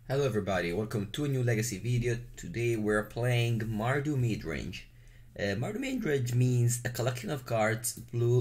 Hello everybody, welcome to a new legacy video. Today we're playing Mardu midrange. Mardu midrange means a collection of cards,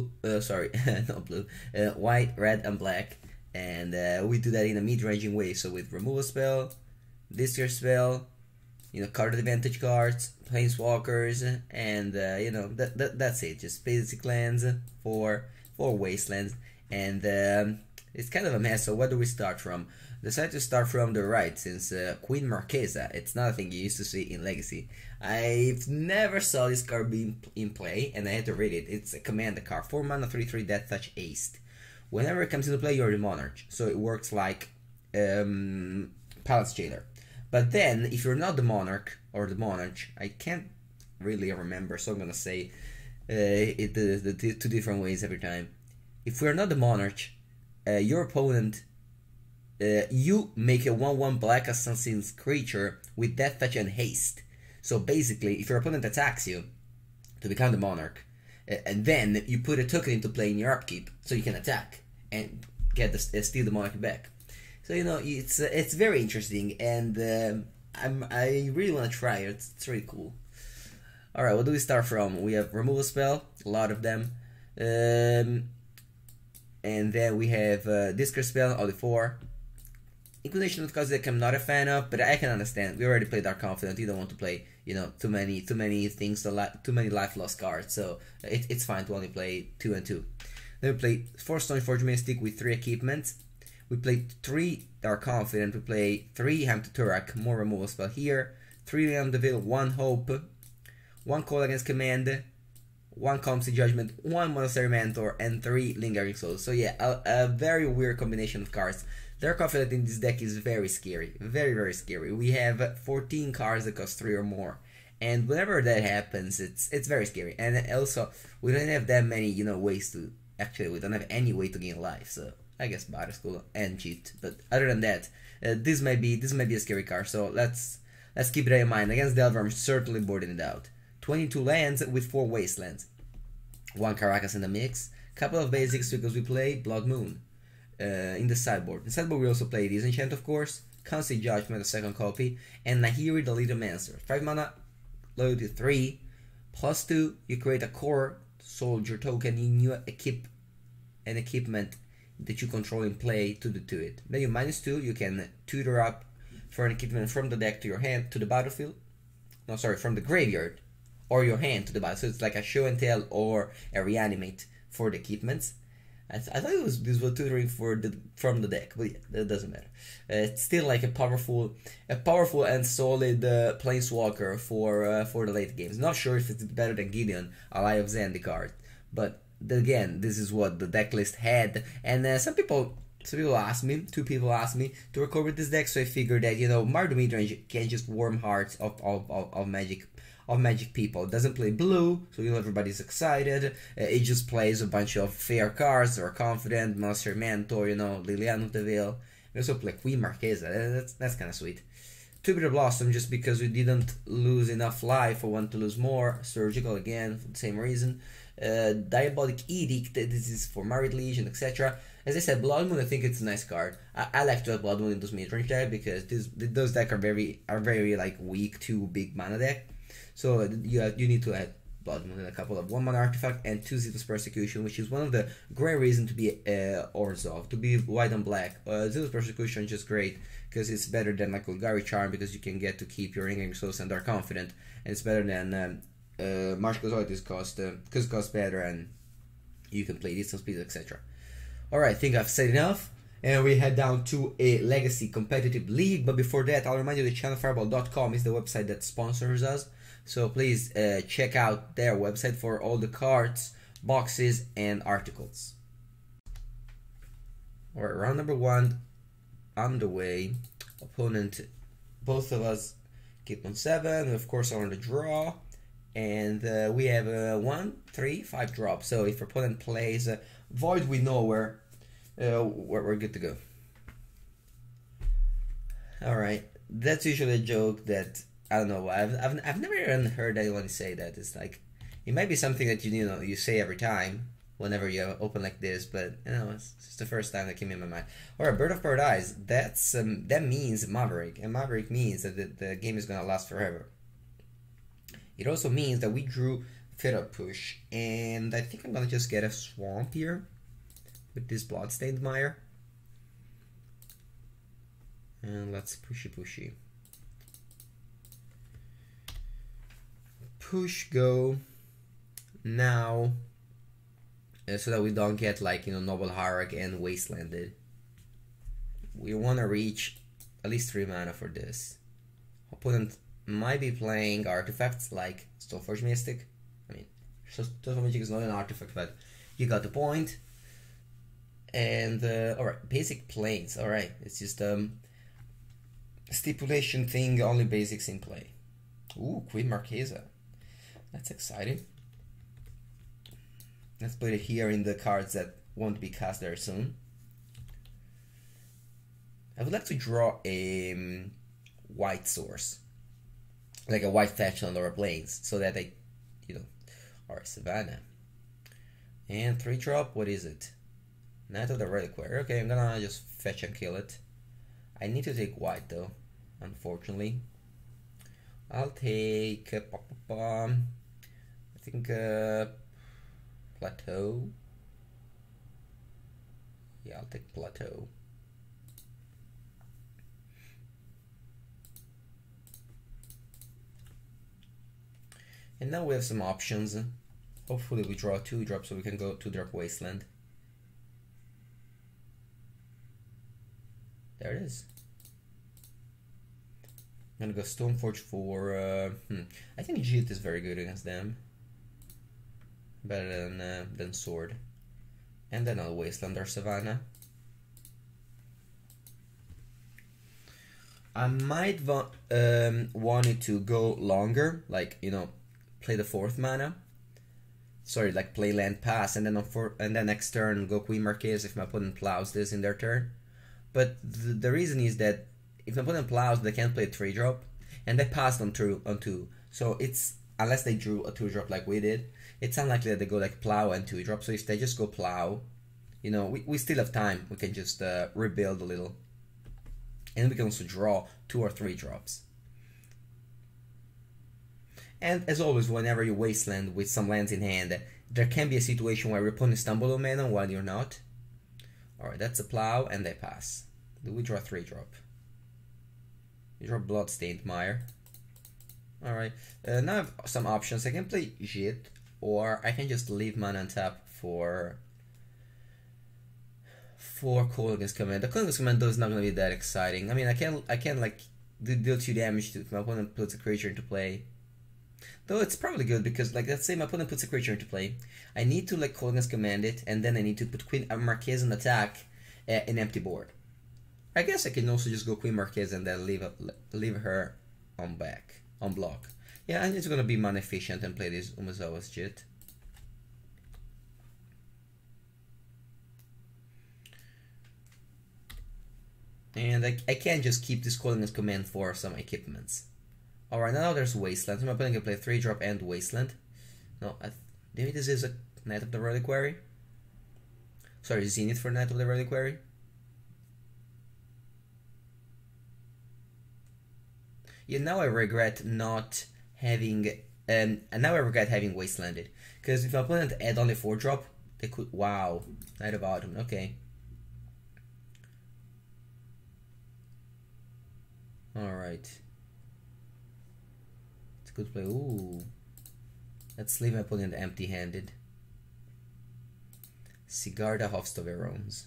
not blue, white, red and black. And we do that in a mid-ranging way, so with removal spell, discard spell, card advantage cards, planeswalkers, and that's it. Just basic lands for wastelands. And it's kind of a mess, so where do we start from? Decided to start from the right, since Queen Marchesa, it's not a thing you used to see in Legacy. I've never saw this card being in play, and I had to read it. It's a commander card, 4 mana, 3/3 Death Touch Haste. Whenever it comes into play, you're the Monarch, so it works like Palace Jailer. But then, if you're not the Monarch, or the Monarch, I can't really remember, so I'm gonna say it the two different ways every time. If we're not the Monarch, your opponent, you make a 1/1 black assassin's creature with Death Touch and Haste. So basically, if your opponent attacks you to become the Monarch, and then you put a token into play in your upkeep, so you can attack and get steal the Monarch back. So it's very interesting, and I really want to try it. It's really cool. All right, what do we start from? We have removal spell, a lot of them, and then we have discard spell, all the 4. Inclination of cards that I'm not a fan of, but I can understand. We already played our Confidant. You don't want to play, too many things, too many life loss cards. So it's fine to only play 2 and 2. Then we play 4 Stoneforge Mystic with 3 equipments. We play 3 our Confidant. We play 3 Ham to Turak, more removal spell here. 3 Ram Devil, 1 Hope, 1 Call Against Command, 1 Comsy Judgment, 1 Monastery Mentor, and 3 Lingering Souls. So yeah, a very weird combination of cards. Their Confidant in this deck is very scary, very, very scary. We have 14 cards that cost 3 or more, and whenever that happens, it's very scary. And also, we don't have that many, ways to. Actually, we don't have any way to gain life. So I guess Battle School and cheat. But other than that, this might be a scary card. So let's keep that in mind. Against Delver, I'm certainly boarding it out. 22 lands with 4 wastelands, 1 Caracas in the mix. Couple of basics because we play Blood Moon. In the sideboard. In the sideboard we also play Disenchant, of course, Constant Judgment, a second copy, and Nahiri the Little Mancer. 5 mana, loyalty 3, +2, you create a core soldier token in your equipment that you control in play to it. Then you -2, you can tutor up for an equipment from the deck to your hand to the battlefield. No, sorry, from the graveyard or your hand to the battle. So it's like a show and tell or a reanimate for the equipments. I thought this was tutoring from the deck, but yeah, that doesn't matter. It's still like a powerful and solid planeswalker for the late games. Not sure if it's better than Gideon, a Eye of Zendikar, but again, this is what the deck list had, and some people asked me, 2 people asked me to record with this deck, so I figured that Mardu midrange can just warm hearts of Magic people. It doesn't play blue, so everybody's excited. It just plays a bunch of fair cards, or Confidant, Monster Mentor, Liliana of the Veil. We also play Queen Marchesa. That's kind of sweet. Tubular Blossom, just because we didn't lose enough life or want to lose more. Surgical, again, for the same reason. Diabolic Edict, this is for Married Legion, etc. As I said, Blood Moon, I think it's a nice card. I like to have Blood Moon in those midrange decks because those decks are very like weak to big mana deck. So you need to add Blood Moon and a couple of 1 mana artifact and 2 Zealous Persecution, which is one of the great reasons to be Orzhov, to be white and black. Zealous Persecution is just great because it's better than like Golgari Charm because you can get to keep your Lingering Souls and are confident, and it's better than March Causality cost because it costs better and you can play distance speed, etc. Alright, I think I've said enough. And we head down to a Legacy competitive league, but before that, I'll remind you that ChannelFireball.com is the website that sponsors us. So please check out their website for all the cards, boxes, and articles. Alright, round number 1 on the way. Opponent, both of us keep on 7. Of course, are on the draw. And we have 1, 3, 5 drops. So if your opponent plays Void with Nowhere, we're good to go. Alright, that's usually a joke that I don't know. I've never even heard anyone say that. It's like it might be something that you say every time, whenever you open like this, but you know, it's just the first time that came in my mind. Alright, Bird of Paradise, that's that means Maverick, and Maverick means that the game is gonna last forever. It also means that we drew Fiddle Push, and I think I'm gonna just get a Swamp here with this Bloodstained Mire. And let's pushy. Push go now, so that we don't get like, you know, Noble Hierarch and Wastelanded. We want to reach at least 3 mana for this. Opponent might be playing artifacts like Stoneforge Mystic. I mean, Stoneforge Mystic is not an artifact, but you got the point. And alright, basic planes. Alright, it's just stipulation thing, only basics in play. Ooh, Queen Marchesa. That's exciting. Let's put it here in the cards that won't be cast there soon. I would like to draw a white source, like a white fetchland or a plains, so that I, you know, or Savannah. And 3-drop, what is it? Knight of the Reliquary. Okay, I'm gonna just fetch and kill it. I need to take white though, unfortunately. I'll take I think Plateau. Yeah, I'll take Plateau. And now we have some options. Hopefully we draw 2-drop so we can go 2-drop Wasteland. There it is. I'm gonna go Stoneforge for I think Jit is very good against them. Better than Sword. And then I'll Wasteland or Savannah. I might want it to go longer, like, you know, play the 4th mana. Sorry, like play land pass, and then next turn go Queen Marchesa if my opponent plows this in their turn. But the reason is that if my opponent plows, they can't play a 3-drop, and they passed on 2. So it's, unless they drew a 2-drop like we did, it's unlikely that they go like plow and 2-drop. So if they just go plow, you know, we still have time. We can just rebuild a little, and we can also draw 2 or 3 drops. And as always, whenever you Wasteland with some lands in hand, there can be a situation where your opponent stumble on mana while you're not. Alright, that's a plow, and they pass. Do we draw 3-drop? We draw Bloodstained Mire. Alright, now I have some options. I can play Jit, or I can just leave mana on tap for Cold Against Command. The Cold Against Command though is not going to be that exciting. I mean, I can like deal 2 damage to if my opponent puts a creature into play. Though it's probably good because, like, let's say my opponent puts a creature into play, I need to like Cold Against Command it, and then I need to put Queen Marchesa on attack, an empty board. I guess I can also just go Queen Marchesa and then leave her on block. Yeah, and it's gonna be mana efficient and play this Umezawa's Jit. And I can just keep this Cold Against Command for some equipments. Alright, now there's Wasteland. So my opponent can play 3-drop and Wasteland. No, maybe this is a Knight of the Reliquary? Sorry, Zenith for Knight of the Reliquary? Yeah, now I regret not having... and now I regret having Wastelanded. Because if my opponent had only 4-drop, they could... Wow. Knight of Autumn, okay. Alright. Good play. Ooh. Let's leave my opponent empty-handed. Sigarda Hofstoverons.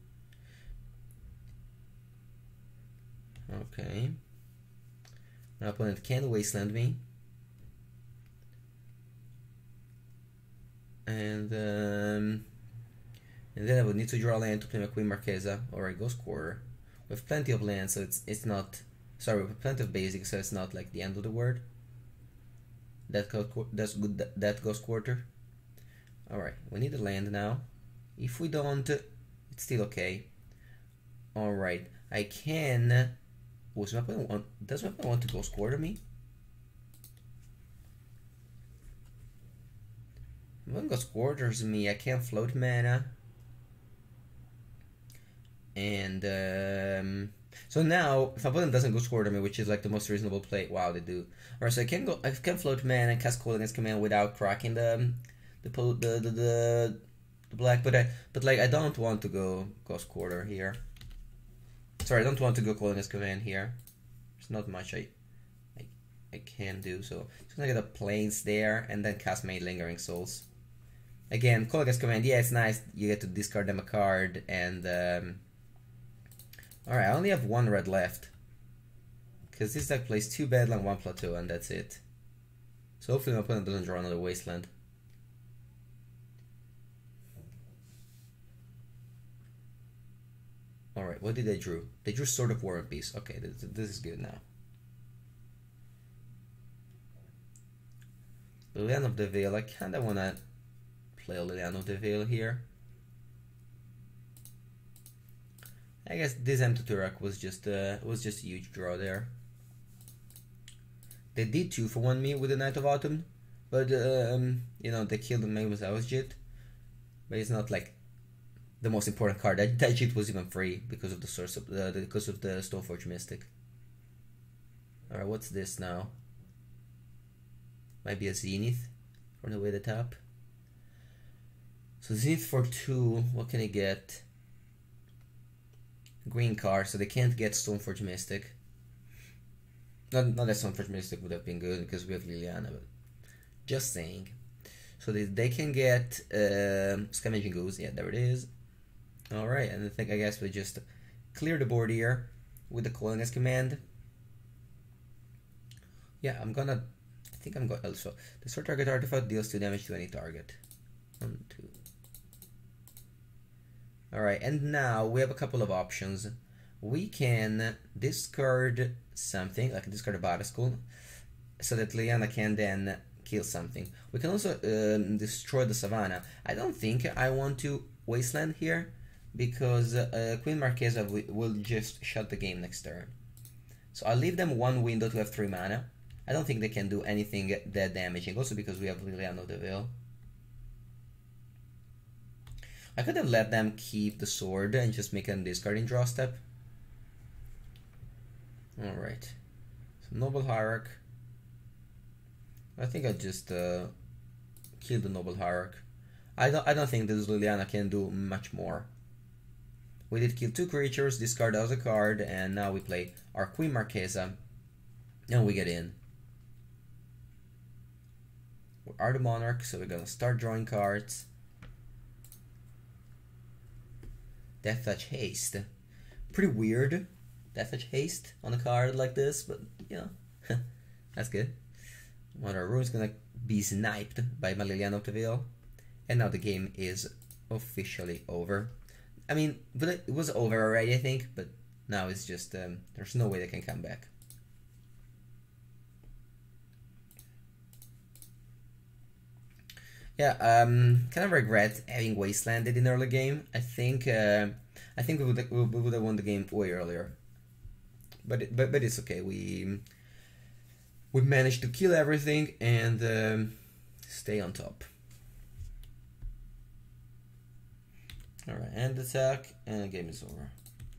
Okay. My opponent can Wasteland me. And then I would need to draw land to play my Queen Marchesa or a Ghost Quarter. We have plenty of land, so it's not... Sorry, we have plenty of basics, so it's not like the end of the world. That's good. That Ghost Quarter. Alright, we need a land now. If we don't, it's still okay. Alright, I can... does my opponent want to Ghost Quarter me? My One Ghost Quarters me, I can't float mana. And so now, if my opponent doesn't Ghost Quarter me, which is like the most reasonable play, wow, they do. Alright, so I can float mana and cast Cold against command without cracking the black, but like I don't want to go Ghost Quarter here. Sorry, I don't want to go Cold against command here. There's not much I can do, so just gonna get the planes there and then cast my Lingering Souls. Again, Cold against command, yeah, it's nice. You get to discard them a card and alright, I only have one red left. Because this deck plays 2 Bedlam, 1 Plateau, and that's it. So hopefully my opponent doesn't draw another Wasteland. Alright, what did they draw? They drew Sword of War and Peace. Okay, this is good now. Liliana of the Veil, I kinda wanna play Liliana of the Veil here. I guess this M2 Turak was just a huge draw there. They did 2-for-1 me with the Knight of Autumn, but you know, they killed the Magus Ausjit. But it's not like the most important card. That Jit was even free because of the source of because of the Stoneforge Mystic. Alright, what's this now? Might be a Zenith from the way the top. So Zenith for 2, what can I get? Green card, so they can't get Stoneforge Mystic. Not that Stoneforge Mystic would have been good because we have Liliana, but just saying. So they can get Scavenging Ooze, yeah, there it is. Alright, and I guess we just clear the board here with the Colonist command. Yeah, I think I'm going also. The sword target artifact deals 2 damage to any target. 1, 2. Alright, and now we have a couple of options. We can discard something, like discard a Battle so that Liliana can then kill something. We can also destroy the Savannah. I don't think I want to Wasteland here, because Queen Marchesa will just shut the game next turn. So I'll leave them 1 window to have 3 mana. I don't think they can do anything that damaging, also because we have Liliana of the Veil. I could have let them keep the sword and just make them discard in draw step. Alright. So Noble Hierarch. I think I just kill the Noble Hierarch. I don't think this Liliana can do much more. We did kill 2 creatures, discard as a card, and now we play our Queen Marchesa, and we get in. We are the Monarch, so we're gonna start drawing cards. Death Touch Haste. Pretty weird, Death Touch Haste on a card like this, but you know, that's good. One of our runes gonna be sniped by my Liliana of the Veil, and now the game is officially over. I mean, but it was over already, I think, but now it's just, there's no way they can come back. Yeah, kind of regret having Wastelanded in early game. I think we would have won the game way earlier. But it's okay. We managed to kill everything and stay on top. Alright, end attack, and the game is over.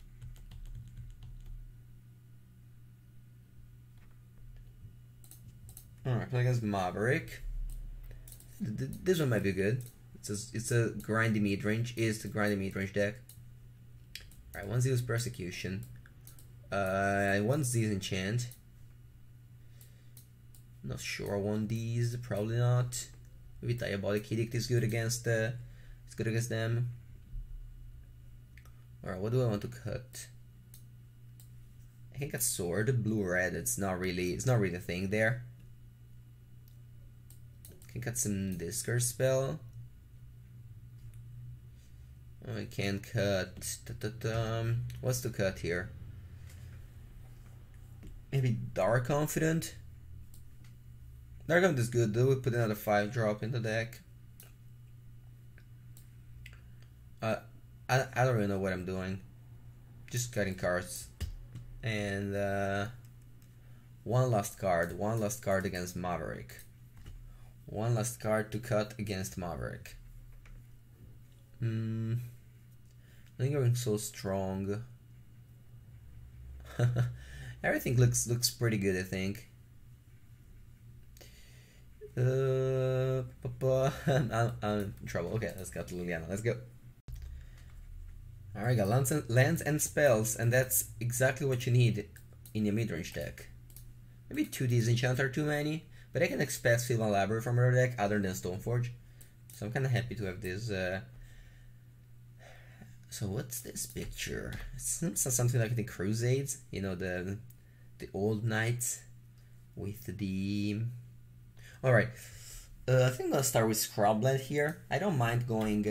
Alright, play against Maverick. This one might be good. It's a grindy midrange. It's the grindy midrange deck. Alright, 1 Zeus Persecution. 1 Zeus Enchant. Not sure I want these. Probably not. Maybe Diabolic Edict is good against them. Alright, what do I want to cut? I can cut sword, blue red. It's not really a thing there. Can cut some discard spell. I can cut what's to cut here? Maybe Dark Confidant. Dark Confidant is good though. We put another 5-drop in the deck. I don't really know what I'm doing. Just cutting cards. And one last card against Maverick. One last card to cut against Maverick. Lingering so strong. Everything looks pretty good, I think. I'm in trouble. Okay, let's go to Liliana. Let's go. Alright, got lands and spells, and that's exactly what you need in your midrange deck. Maybe 2 Disenchant are too many, but I can expect Sylvan Library from our deck other than Stoneforge. So I'm kind of happy to have this. So what's this picture? It seems something like the Crusades, you know, the old knights with the... Alright, I think I'll start with Scrubland here. I don't mind going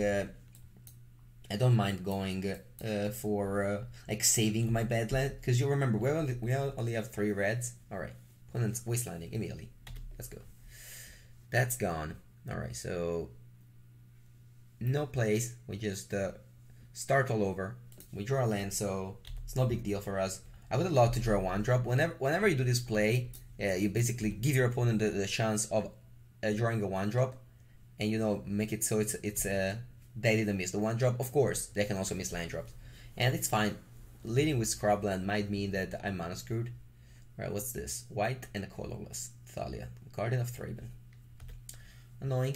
for like saving my bedland, because you remember we only have 3 reds. Alright, opponent's wastelanding immediately. Let's go. That's gone. Alright, so no place. We just start all over. We draw a land, so it's no big deal for us. I would love to draw 1-drop. Whenever you do this play, you basically give your opponent the chance of drawing a 1-drop, and you know, make it so it's they didn't miss the 1-drop. Of course, they can also miss land drops, and it's fine. Leading with Scrubland might mean that I'm mana screwed. Alright, what's this? White and a colorless Thalia, Guardian of Thraben. Annoying.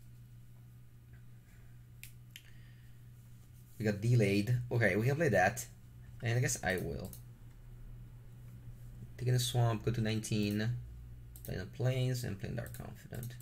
We got delayed. Okay, we can play that, and I guess I will. Taking a swamp, go to 19, playing on plains, and playing Dark Confidant.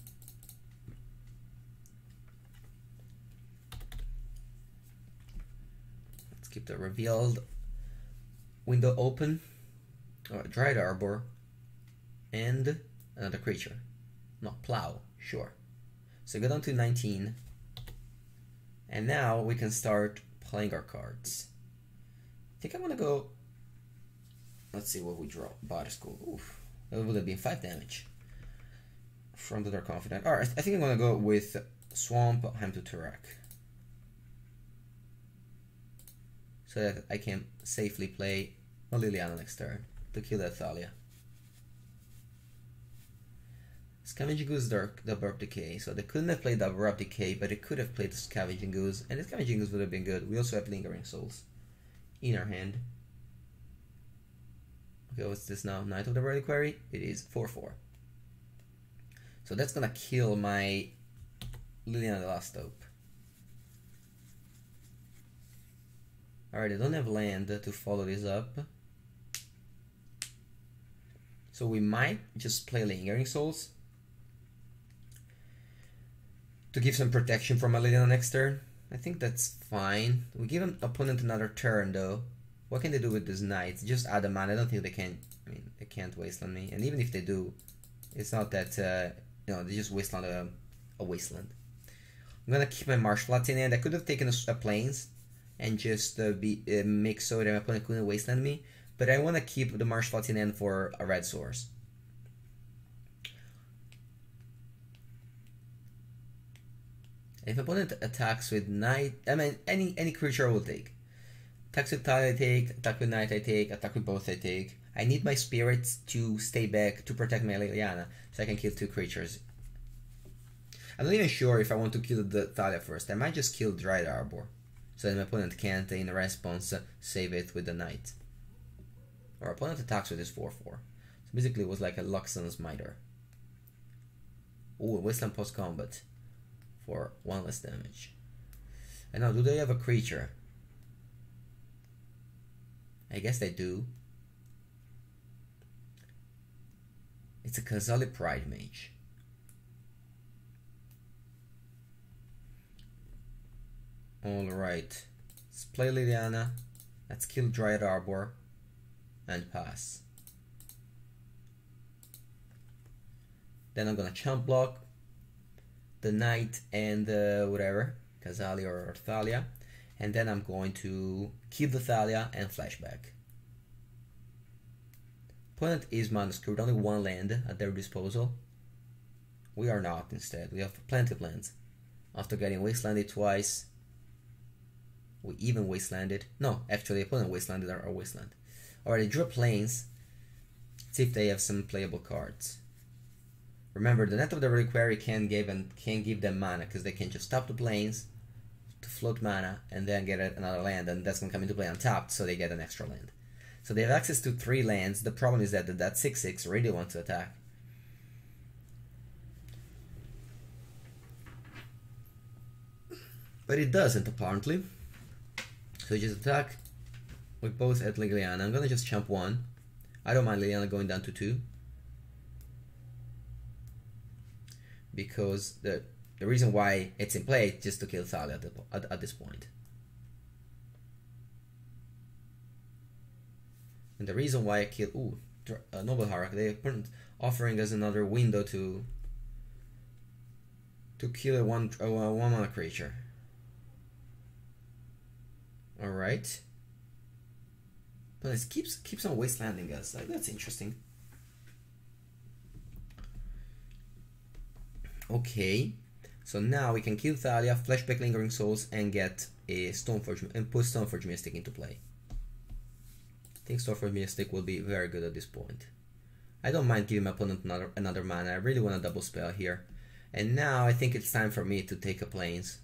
Let's keep the revealed window open. Alright, Dried Arbor, and another creature. No, Plow, sure. So go down to 19, and now we can start playing our cards. I think I'm gonna go... Let's see what we draw. Body School. Oof. That would have been 5 damage from the Dark Confidant. Alright, I think I'm gonna go with Swamp, Heim to Turak, so that I can safely play a Liliana next turn to kill that Thalia. Scavenging Goose, the Abrupt Decay. So they couldn't have played the Abrupt Decay, but they could have played the Scavenging Goose, and the Scavenging Goose would have been good. We also have Lingering Souls in our hand. Okay, what's this now? Knight of the Reliquary? It is 4/4. So that's gonna kill my Liliana the Last Hope. Alright, I don't have land to follow this up, so we might just play Lingering Souls to give some protection from my Liliana next turn. I think that's fine. We give an opponent another turn though. What can they do with this knight? Just add a mana. I don't think they can. I mean, they can't wasteland me. And even if they do, it's not that you know, they just wasteland a wasteland. I'm gonna keep my Marshflats in hand. I could have taken a plains and just make so that my opponent couldn't wasteland me, but I want to keep the Marshflats in hand for a red source. If opponent attacks with knight, I mean any creature I will take. Attacks with Thalia I take, attack with knight I take, attack with both I take. I need my spirits to stay back to protect my Liliana, so I can kill 2 creatures. I'm not even sure if I want to kill the Thalia first. I might just kill Dried Arbor, so that my opponent can't, in response, save it with the knight. Our opponent attacks with his 4/4. So basically it was like a Luxon's Miter. Ooh, Wasteland post combat for 1 less damage. And now, do they have a creature? I guess they do. It's a Kazali Pride Mage. Alright. Let's play Liliana. Let's kill Dryad Arbor. And pass. Then I'm gonna chump block the knight and whatever, Kazali or Thalia. And then I'm going to keep the Thalia and flashback. Opponent is mana screwed, only 1 land at their disposal. We are not, instead. We have plenty of lands. After getting wastelanded twice, we even wastelanded. No, actually, opponent wastelanded our wasteland. Alright, I drew plains. Let's see if they have some playable cards. Remember, the Net of the Reliquary can't give them mana because they can just tap the plains to float mana and then get another land, and that's gonna come into play untapped, so they get an extra land. So they have access to 3 lands. The problem is that that 6/6 really wants to attack. But it doesn't, apparently. So you just attack with both at Liliana. I'm gonna just jump 1. I don't mind Liliana going down to 2. Because the reason why it's in play is just to kill Thalia at this point. And the reason why I kill Noble Harak, they are offering us another window to kill a one mana creature. All right. But it keeps on wastelanding us. Like, that's interesting. Okay, so now we can kill Thalia, flashback Lingering Souls, and get a Stoneforge and put Stoneforge Mystic into play. I think Stoneforge Mystic will be very good at this point. I don't mind giving my opponent another mana. I really want a double spell here. And now I think it's time for me to take a plains.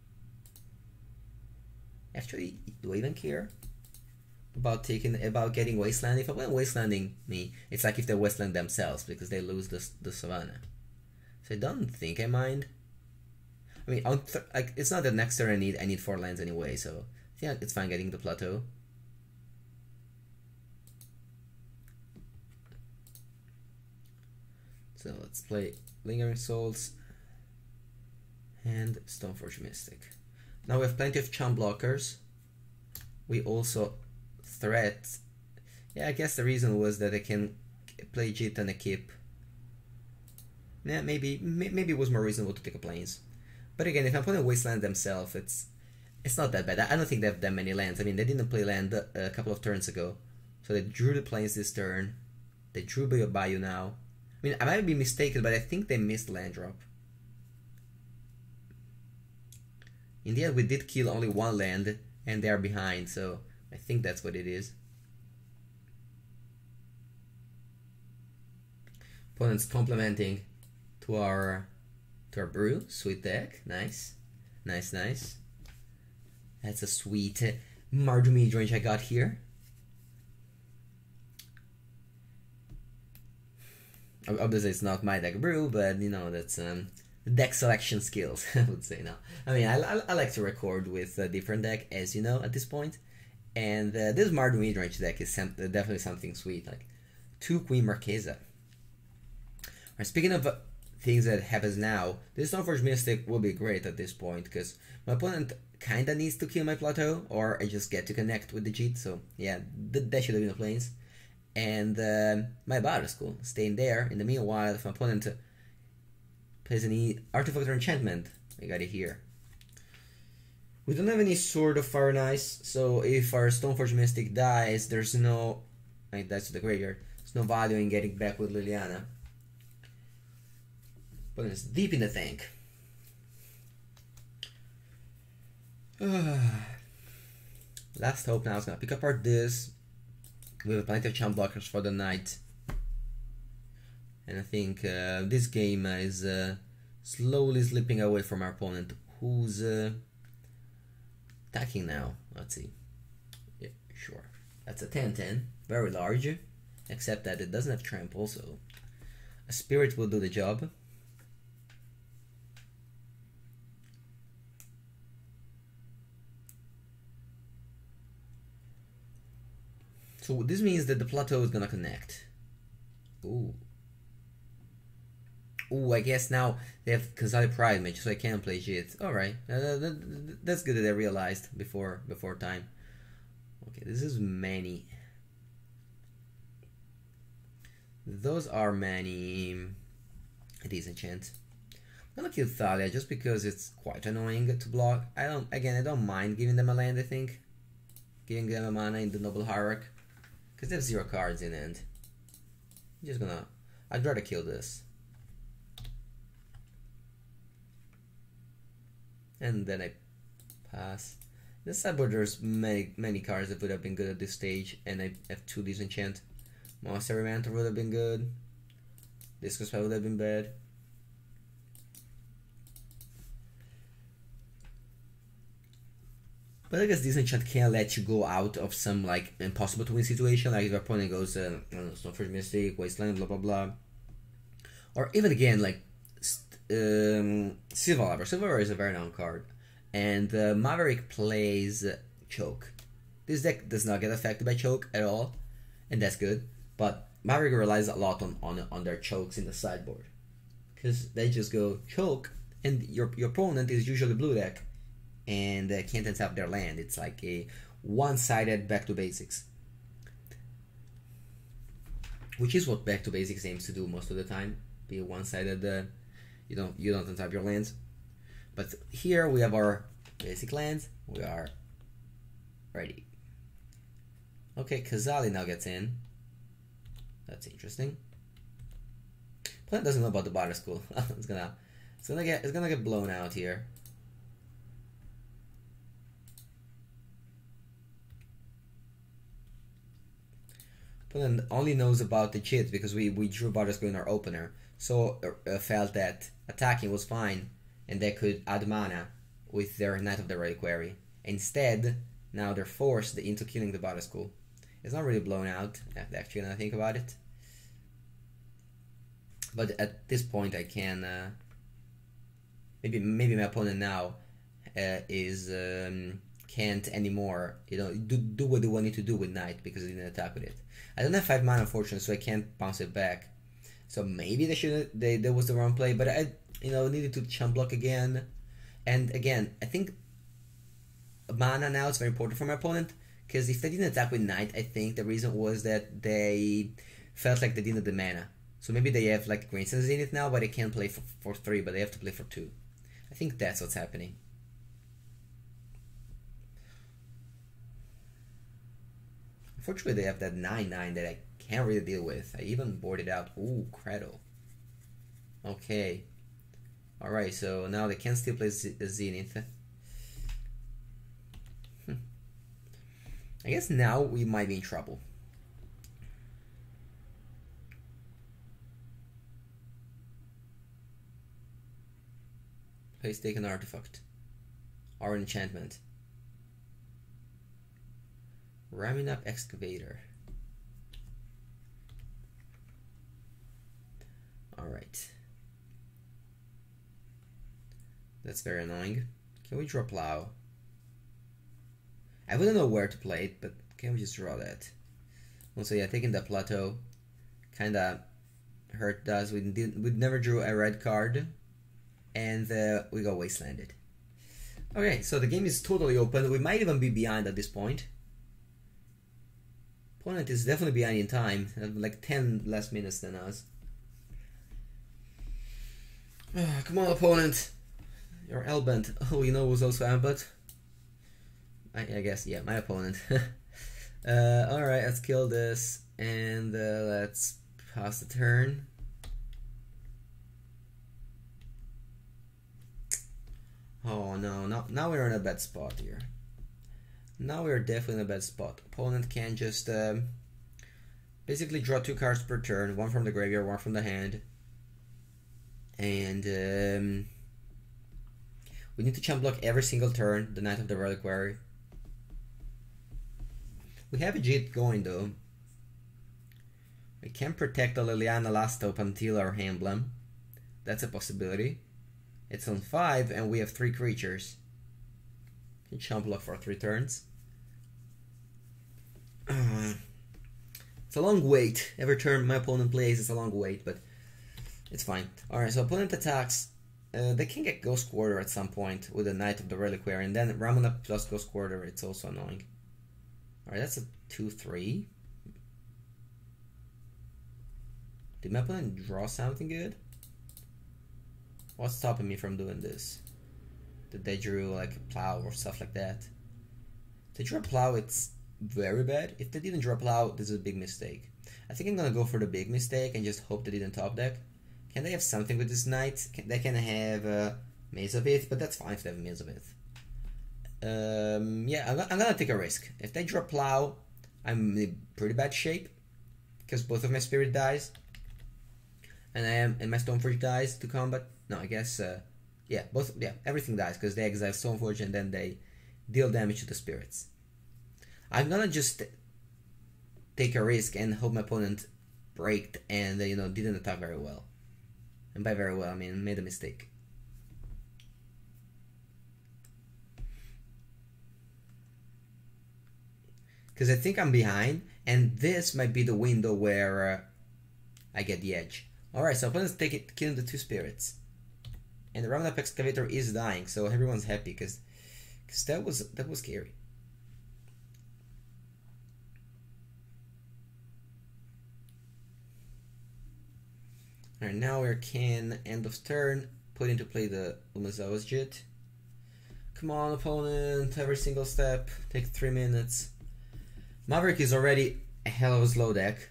Actually, do I even care about getting wasteland? If I want wastelanding me, it's like if they wasteland themselves because they lose the savannah. So I don't think I mind. I mean, like, it's not that next turn I need 4 lands anyway, so I think it's fine getting the plateau. So let's play Lingering Souls and Stoneforge Mystic. Now we have plenty of chump blockers. We also threat. Yeah, I guess the reason was that I can play Jit and a Kip. Yeah, maybe it was more reasonable to take a plains. But again, if I'm playing Wasteland themselves, it's not that bad. I don't think they have that many lands. I mean, they didn't play land a couple of turns ago. So they drew the plains this turn. They drew Bayou now. I mean, I might be mistaken, but I think they missed land drop. In the end, we did kill only 1 land, and they are behind, so I think that's what it is. Opponent's complementing to our brew. Sweet deck. Nice. Nice. That's a sweet Mardu midrange I got here. Obviously it's not my deck brew, but you know, that's deck selection skills, I would say now. I mean, I like to record with a different deck, as you know, at this point. And this Mardu midrange deck is definitely something sweet, like 2 Queen Marchesa. Right, speaking of things that happens now, this Stoneforge Mystic will be great at this point, because my opponent kinda needs to kill my plateau, or I just get to connect with the Jit, so yeah, that should have been the plains. And my battle is cool, staying there. In the meanwhile, if my opponent plays any artifact or enchantment, I got it here. We don't have any Sword of Fire and Ice, so if our Stoneforge Mystic dies, there's no... It dies to the graveyard. There's no value in getting back with Liliana. But it's deep in the tank. Last hope now is gonna pick apart this. We have plenty of chump blockers for the night. And I think this game is slowly slipping away from our opponent, who's attacking now. Let's see. Yeah, sure. That's a 10-10. Very large. Except that it doesn't have trample, so a spirit will do the job. So this means that the plateau is gonna connect. Ooh. Ooh, I guess now they have Kazali Pride Mage, so I can play Jit. Alright. That's good that I realized before time. Okay, this is many. Those are many disenchant. I'm gonna kill Thalia just because it's quite annoying to block. I don't mind giving them a land, I think. Giving them a mana in the Noble Hierarch. Because they have 0 cards in end. I'd rather kill this. And then I pass. In the sideboard there's many cards that would have been good at this stage, and I have 2 disenchant. Monster Mantle would have been good. Disco Spell would have been bad. But I guess this enchant can let you go out of some like impossible to win situation, like if your opponent goes, I don't know, Stoneforge Mystic, Wasteland, blah blah blah. Or even again, like Silver Lover. Silver Lover is a very known card. And Maverick plays Choke. This deck does not get affected by Choke at all, and that's good. But Maverick relies a lot on their chokes in the sideboard. Because they just go Choke, and your opponent is usually blue deck, and can't untap their land. It's like a one-sided back to basics. Which is what back to basics aims to do most of the time. Be a one-sided, you don't untap your lands. But here we have our basic lands. We are ready. Okay, Kazali now gets in. That's interesting. Plant doesn't know about the Barter School. it's gonna get blown out here. Plant only knows about the cheats because we drew Barter School in our opener. So felt that attacking was fine, and they could add mana with their Knight of the Reliquary. Instead, now they're forced into killing the Barter School. It's not really blown out, actually, when I think about it. But at this point, I can maybe my opponent now is can't anymore, do what they want it to do with Knight because they didn't attack with it. I don't have 5 mana, unfortunately, so I can't bounce it back. So maybe that was the wrong play, but I needed to chump block again. And again, I think mana now is very important for my opponent, because if they didn't attack with Knight, I think the reason was that they felt like they didn't have the mana. So maybe they have like Green Sense in it now, but they can't play for 3, but they have to play for 2. I think that's what's happening. Unfortunately, they have that 9/9 that I can't really deal with. I even boarded out. Ooh, Cradle. Okay. Alright, so now they can still play Zenith. I guess now we might be in trouble. Please take an artifact. Or an enchantment. Ramming up Excavator. Alright. That's very annoying. Can we draw Plow? I wouldn't know where to play it, but can we just draw that? Also, yeah, taking the Plateau kinda hurt us. We never drew a red card, and we got Wastelanded. Okay, so the game is totally open. We might even be behind at this point. Opponent is definitely behind in time, like 10 less minutes than us. Oh, come on, opponent. You're Elbent. Oh, you know who's also Elbent? I guess, yeah, my opponent. Alright, let's kill this, and let's pass the turn. Oh no, now we're in a bad spot here. Now we're definitely in a bad spot. Opponent can just basically draw 2 cards per turn, 1 from the graveyard, 1 from the hand. And we need to chump block every single turn, the Knight of the Reliquary. We have a Jit going though. We can protect the Liliana Lastop until our emblem. That's a possibility. It's on 5 and we have 3 creatures. Can chump block for 3 turns. It's a long wait. Every turn my opponent plays, it's a long wait, but it's fine. Alright, so opponent attacks. They can get Ghost Quarter at some point with the Knight of the Reliquary, and then Ramona plus Ghost Quarter, it's also annoying. Alright, that's a 2/3. Did my opponent draw something good? What's stopping me from doing this? Did they drew like a Plow or stuff like that? If they drew a Plow, it's very bad. If they didn't draw a Plow, this is a big mistake. I think I'm gonna go for the big mistake and just hope they didn't top deck. Can they have something with this Knight? They can have Maze of Ith, but that's fine if they have Maze of Ith. Yeah, I'm gonna take a risk. If they draw Plow, I'm in pretty bad shape because both of my Spirit dies. and my Stoneforge dies to combat. No, I guess yeah, everything dies because they exile Stoneforge and then they deal damage to the spirits. I'm gonna just take a risk and hope my opponent braked and didn't attack very well. And by very well I mean made a mistake. Because I think I'm behind, and this might be the window where I get the edge. Alright, so opponent's killing the 2 spirits. And the Round-Up Excavator is dying, so everyone's happy, because that was scary. Alright, now we can, end of turn, put into play the Umezawa's Jit. Come on, opponent, every single step, take 3 minutes. Maverick is already a hell of a slow deck.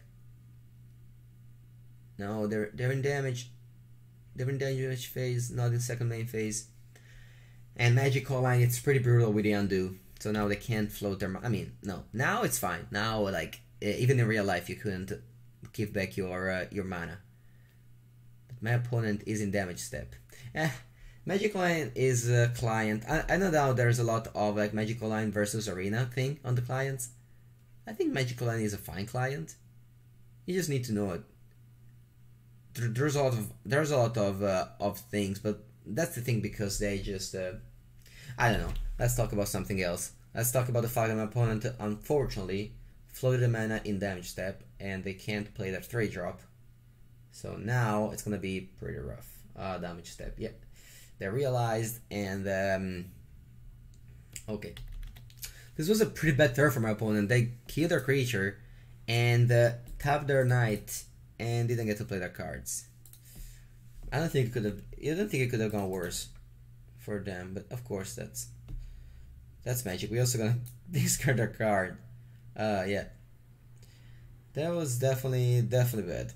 No, they're in damage. They're in damage phase, not in second main phase. And Magic Online, it's pretty brutal with the undo. So now they can't float their... I mean, no. Now it's fine. Now, like, even in real life, you couldn't give back your mana. But my opponent is in damage step. Magic Online is a client. I know now there's a lot of like Magic Online versus Arena thing on the clients. I think Magic Online is a fine client. You just need to know it. There's a lot of things, but that's the thing because they just I don't know. Let's talk about something else. Let's talk about the fact that my opponent unfortunately floated a mana in damage step and they can't play that 3-drop. So now it's gonna be pretty rough. Damage step, yeah. They realized and okay. This was a pretty bad turn for my opponent. They killed their creature and tapped their knight and didn't get to play their cards. I don't think it could have gone worse for them, but of course that's magic. We also gonna discard our card. Yeah. That was definitely bad.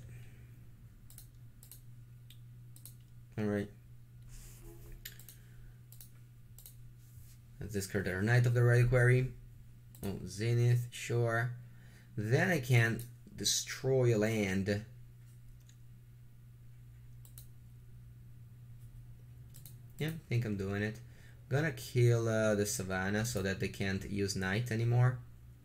Alright. Let's discard our Knight of the Reliquary. Oh, Zenith, sure. Then I can destroy a land. Yeah, I think I'm doing it. Gonna kill the Savannah so that they can't use Knight anymore.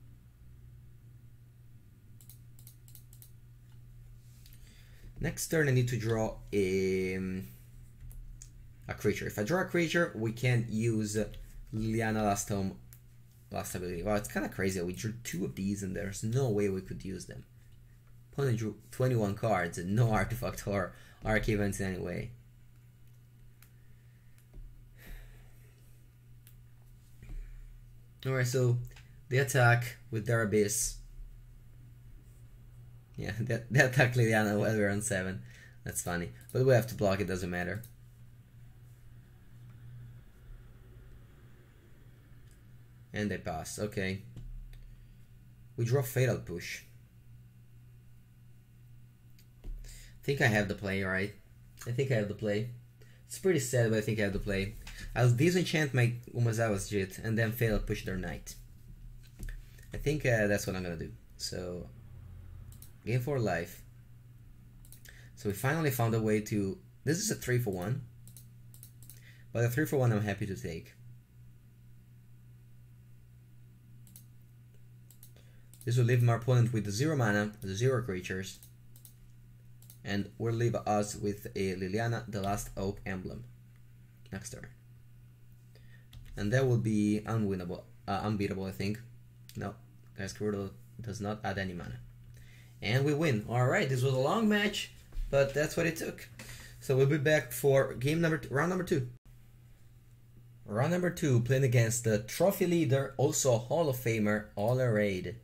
Next turn I need to draw a creature. If I draw a creature, we can use Liliana last ability. Wow, it's kind of crazy. We drew 2 of these and there's no way we could use them. Opponent drew 21 cards and no artifact or archivants in any way. Alright, so they attack with their Abyss. Yeah, they attack Liliana while we're on 7. That's funny. But we have to block, it doesn't matter. And they pass, okay. We draw Fatal Push. I think I have the play, right? I think I have the play. It's pretty sad, but I think I have the play. I'll disenchant my Umezawa's Jit and then Fatal Push their Knight. I think that's what I'm gonna do. So, game 4 life. So we finally found a way to... This is a 3-for-1. But a 3-for-1 I'm happy to take. This will leave my opponent with 0 mana, 0 creatures. And will leave us with a Liliana, the Last Oak emblem. Next turn. And that will be unwinnable, unbeatable, I think. No, Cascador does not add any mana. And we win. Alright, this was a long match, but that's what it took. So we'll be back for round number 2. Round number 2, playing against the trophy leader, also a Hall of Famer, Olerade,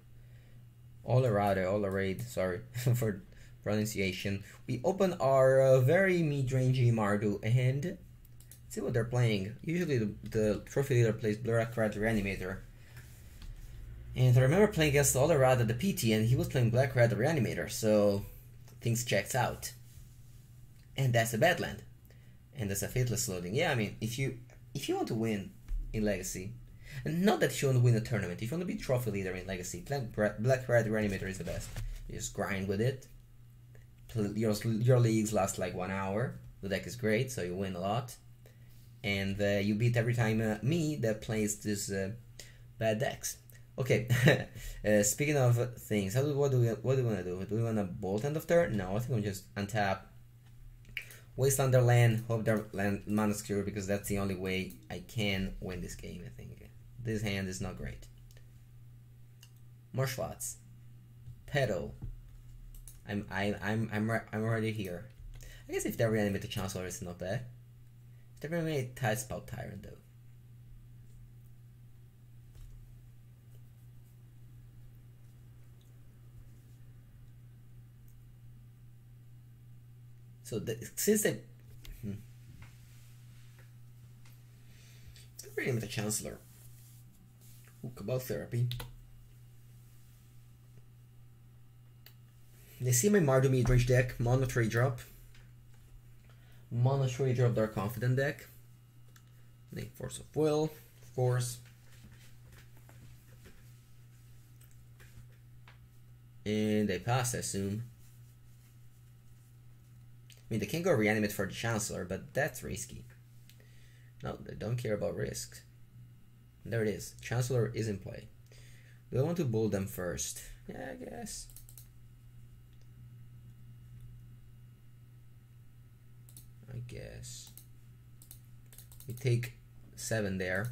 sorry for pronunciation. We open our very mid-rangey Mardu and see what they're playing. Usually the trophy leader plays Black Rat Reanimator. And I remember playing against Olerade at the PT and he was playing Black Rat Reanimator, so things checks out. And that's a bad land. And that's a Fateless loading. Yeah, I mean, if you want to win in Legacy, and not that you want to win a tournament, if you want to be trophy leader in Legacy, Black Rat Reanimator is the best. You just grind with it. your leagues last like 1 hour. The deck is great, so you win a lot, and you beat every time me that plays this bad decks. Okay, speaking of things, what do we want to do? Do we want to bolt end of turn? No, I think we'll just untap, wasteland their land, hope their land mana secure, because that's the only way I can win this game. I think this hand is not great. More slots, pedal. I'm already here. I guess if they reanimate the Chancellor, it's not bad. If they reanimate Tidespout Tyrant, though. So since they reanimate the Chancellor, hook about therapy. They see my Mardu midrange deck, mono 3-drop. Mono 3-drop their Confidant deck. Make Force of Will, of course. And they pass, I assume. I mean, they can go reanimate for the Chancellor, but that's risky. No, they don't care about risks. There it is. Chancellor is in play. Do I want to bolt them first? Yeah, I guess. We take 7 there.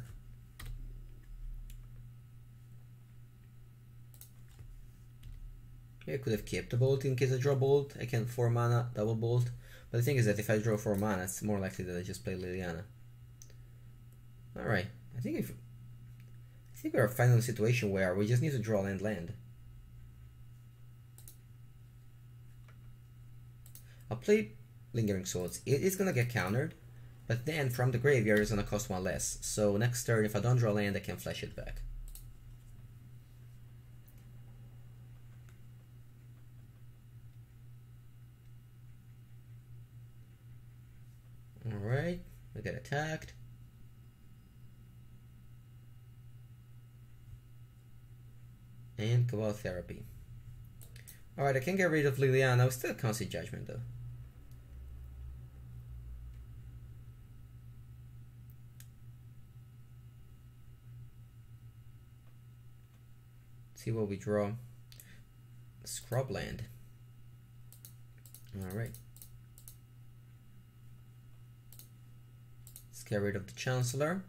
Maybe I could have kept the bolt in case I draw bolt. I can 4 mana double bolt. But the thing is that if I draw 4 mana, it's more likely that I just play Liliana. Alright, I think we're finally in a situation where we just need to draw land. I'll play Lingering Souls. It's gonna get countered, but then from the graveyard it's gonna cost 1 less. So next turn, if I don't draw land, I can flash it back. Alright, we get attacked. And Cabal Therapy. Alright, I can get rid of Liliana. We still can't see Judgment though. See what we draw. Scrubland. Alright. Let's get rid of the Chancellor.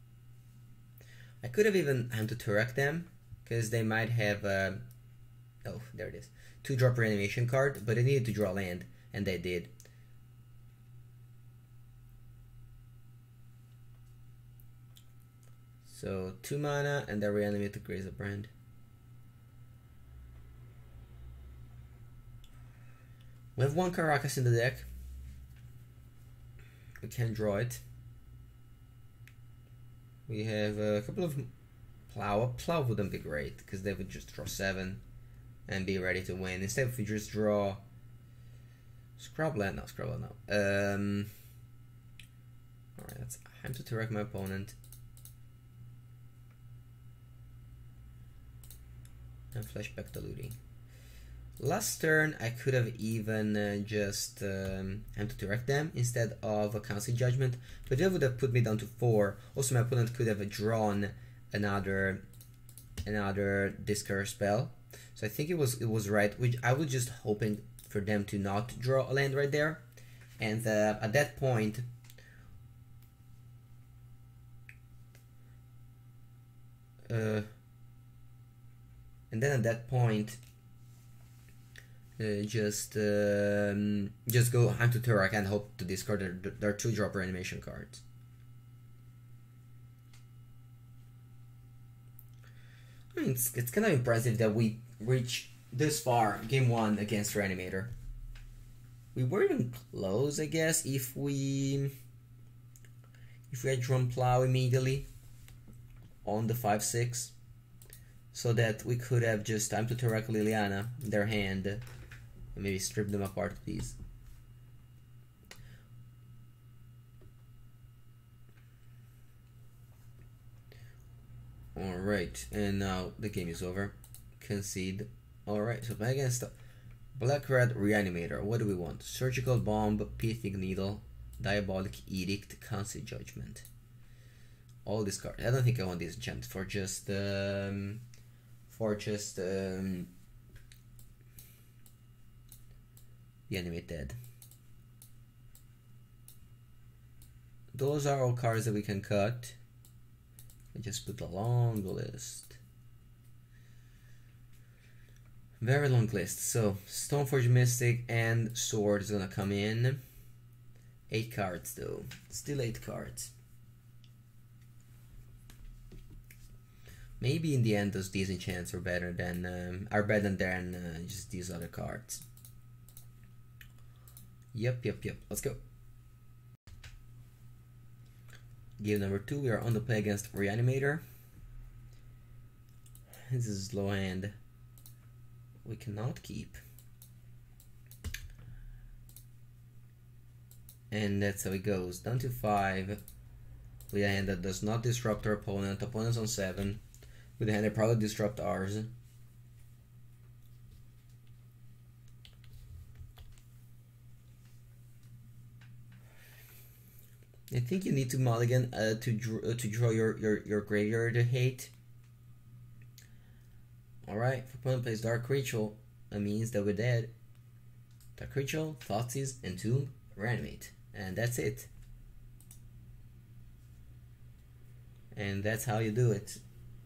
I could have even had to Turek them, because they might have oh, there it is. 2-drop reanimation card, but they needed to draw land, and they did. So 2 mana, and they reanimate the Graze of Brand. We have 1 Caracas in the deck. We can draw it. We have a couple of Plow. A Plow wouldn't be great, because they would just draw 7 and be ready to win. Instead, if we just draw Scrubland, no, Scrubland, no. Alright, that's time to Turek my opponent. And flash back the looting. Last turn, I could have even just had to Turek them instead of a Council Judgment, but that would have put me down to 4. Also, my opponent could have drawn another discard spell. So I think it was right. Which I was just hoping for them to not draw a land right there, and at that point, just go Hand to Turek and hope to discard their 2-drop reanimation cards. I mean, it's kind of impressive that we reach this far, game 1 against Reanimator. We were even close, I guess, if we had drawn Plow immediately on the 5/6, so that we could have just time to Turek Liliana in their hand and maybe strip them apart with these. Alright, and now the game is over. Concede. Alright, so back against Black Red Reanimator. What do we want? Surgical Bomb, Pithing Needle, Diabolic Edict, Council Judgment. All these cards. I don't think I want these enchant for just Reanimate Dead. Those are all cards that we can cut. I just put a long list. Very long list. So Stoneforge Mystic and Sword is gonna come in. 8 cards though. Still 8 cards. Maybe in the end these enchants are better than just these other cards. Yep. Let's go. Game number 2. We are on the play against Reanimator. This is low hand. We cannot keep. And that's how it goes. Down to 5. With a hand that does not disrupt our opponent. Opponent's on 7. With a hand that probably disrupt ours. I think you need to mulligan to draw your graveyard hate. Alright, if opponent plays Dark Ritual, that means that we're dead. Dark Ritual, Thoughtseize, Entomb, Reanimate. And that's it. And that's how you do it.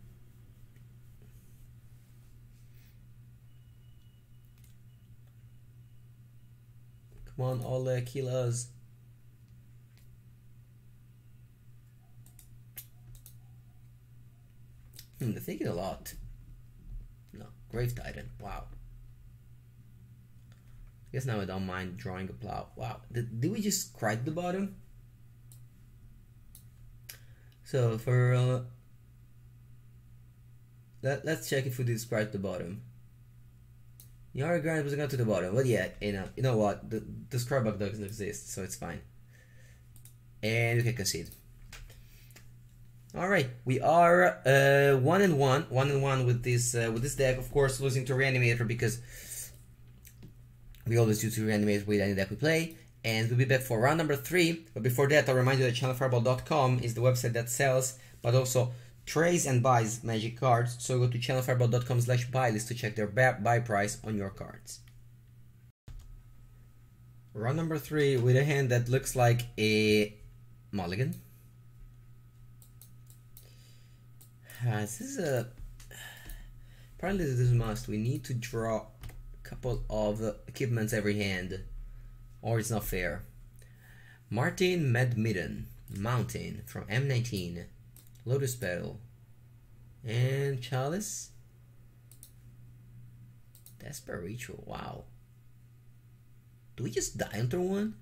Come on, all kill us. They're thinking a lot. No, Grave Titan. Wow. I guess now I don't mind drawing a plow. Wow. Did we just cry at the bottom? So for let's check if we did cry at the bottom. The Aura Grind was going to the bottom, but yeah, you know what? The scrub bug doesn't exist, so it's fine. And we can concede. All right, we are 1-1 with this deck. Of course, losing to Reanimator because we always do to Reanimate with any deck we play. And we'll be back for round number 3. But before that, I'll remind you that ChannelFireball.com is the website that sells, but also trades and buys Magic cards. So go to ChannelFireball.com/buy list to check their buy price on your cards. Round number 3 with a hand that looks like a mulligan. This is a... Apparently this is a must. We need to draw a couple of equipments every hand, or it's not fair. Martin Medmidden, Mountain from M19, Lotus Petal, and Chalice. Desperate Ritual, wow. Do we just die on turn 1?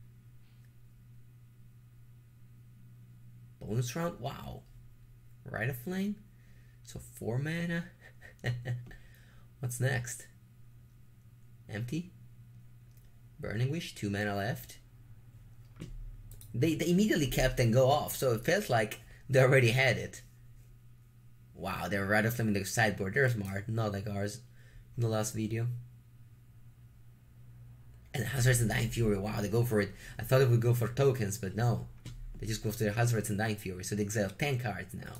Bonus round, wow. Rite of Flame? So 4 mana? What's next? Empty? Burning Wish, 2 mana left. They immediately kept and go off, so it felt like they already had it. Wow, they're Rite of Flame in the sideboard. They're smart, not like ours in the last video. And Hazard's and Dying Fury, wow, they go for it. I thought it would go for tokens, but no. They just go for their Hazard's and Dying Fury, so they exile 10 cards now.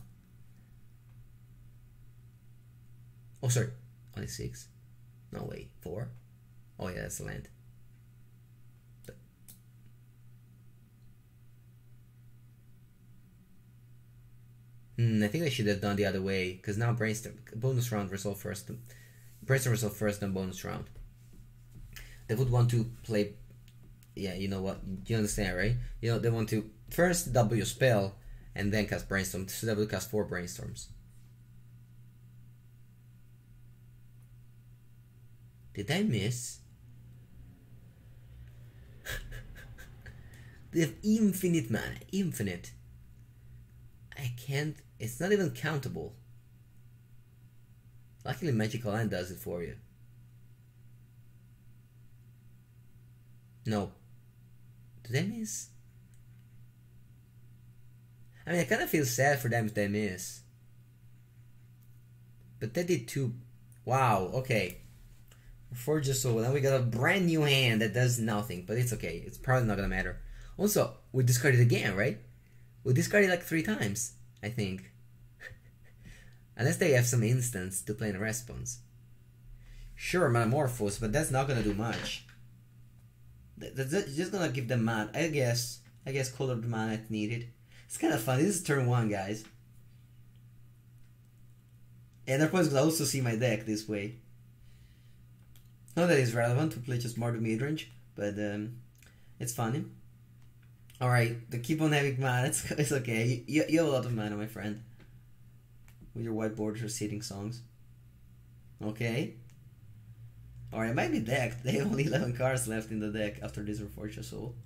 Oh, sorry, only 6. No, wait, 4? Oh yeah, that's the land. I think they should have done the other way, because now Brainstorm, bonus round resolve first. Brainstorm resolve first, then bonus round. They would want to play, yeah, you know what, you understand, right? You know, they want to first double your spell, and then cast Brainstorm, so they will cast 4 Brainstorms. Did I miss? They have infinite mana, infinite. I can't, it's not even countable. Luckily Magical Land does it for you. No. Did I miss? I mean, I kind of feel sad for them if they miss. But they did 2. Wow, okay. Forge your soul. Now we got a brand new hand that does nothing, but it's okay. It's probably not gonna matter. Also, we discarded again, right? We discarded like 3 times, I think. Unless they have some instants to play in response. Sure, Metamorphose, but that's not gonna do much. That's just gonna give them mana. I guess colored mana if needed. It's kind of fun. This is turn 1, guys. And their opponents will also see my deck this way. Not that it's relevant to play just Mardu midrange, but it's funny. Alright, they keep on having mana. It's okay. You have a lot of mana, my friend. With your white borders or seating songs. Okay. Alright, it might be decked. They have only 11 cards left in the deck after this Reforge Your Soul.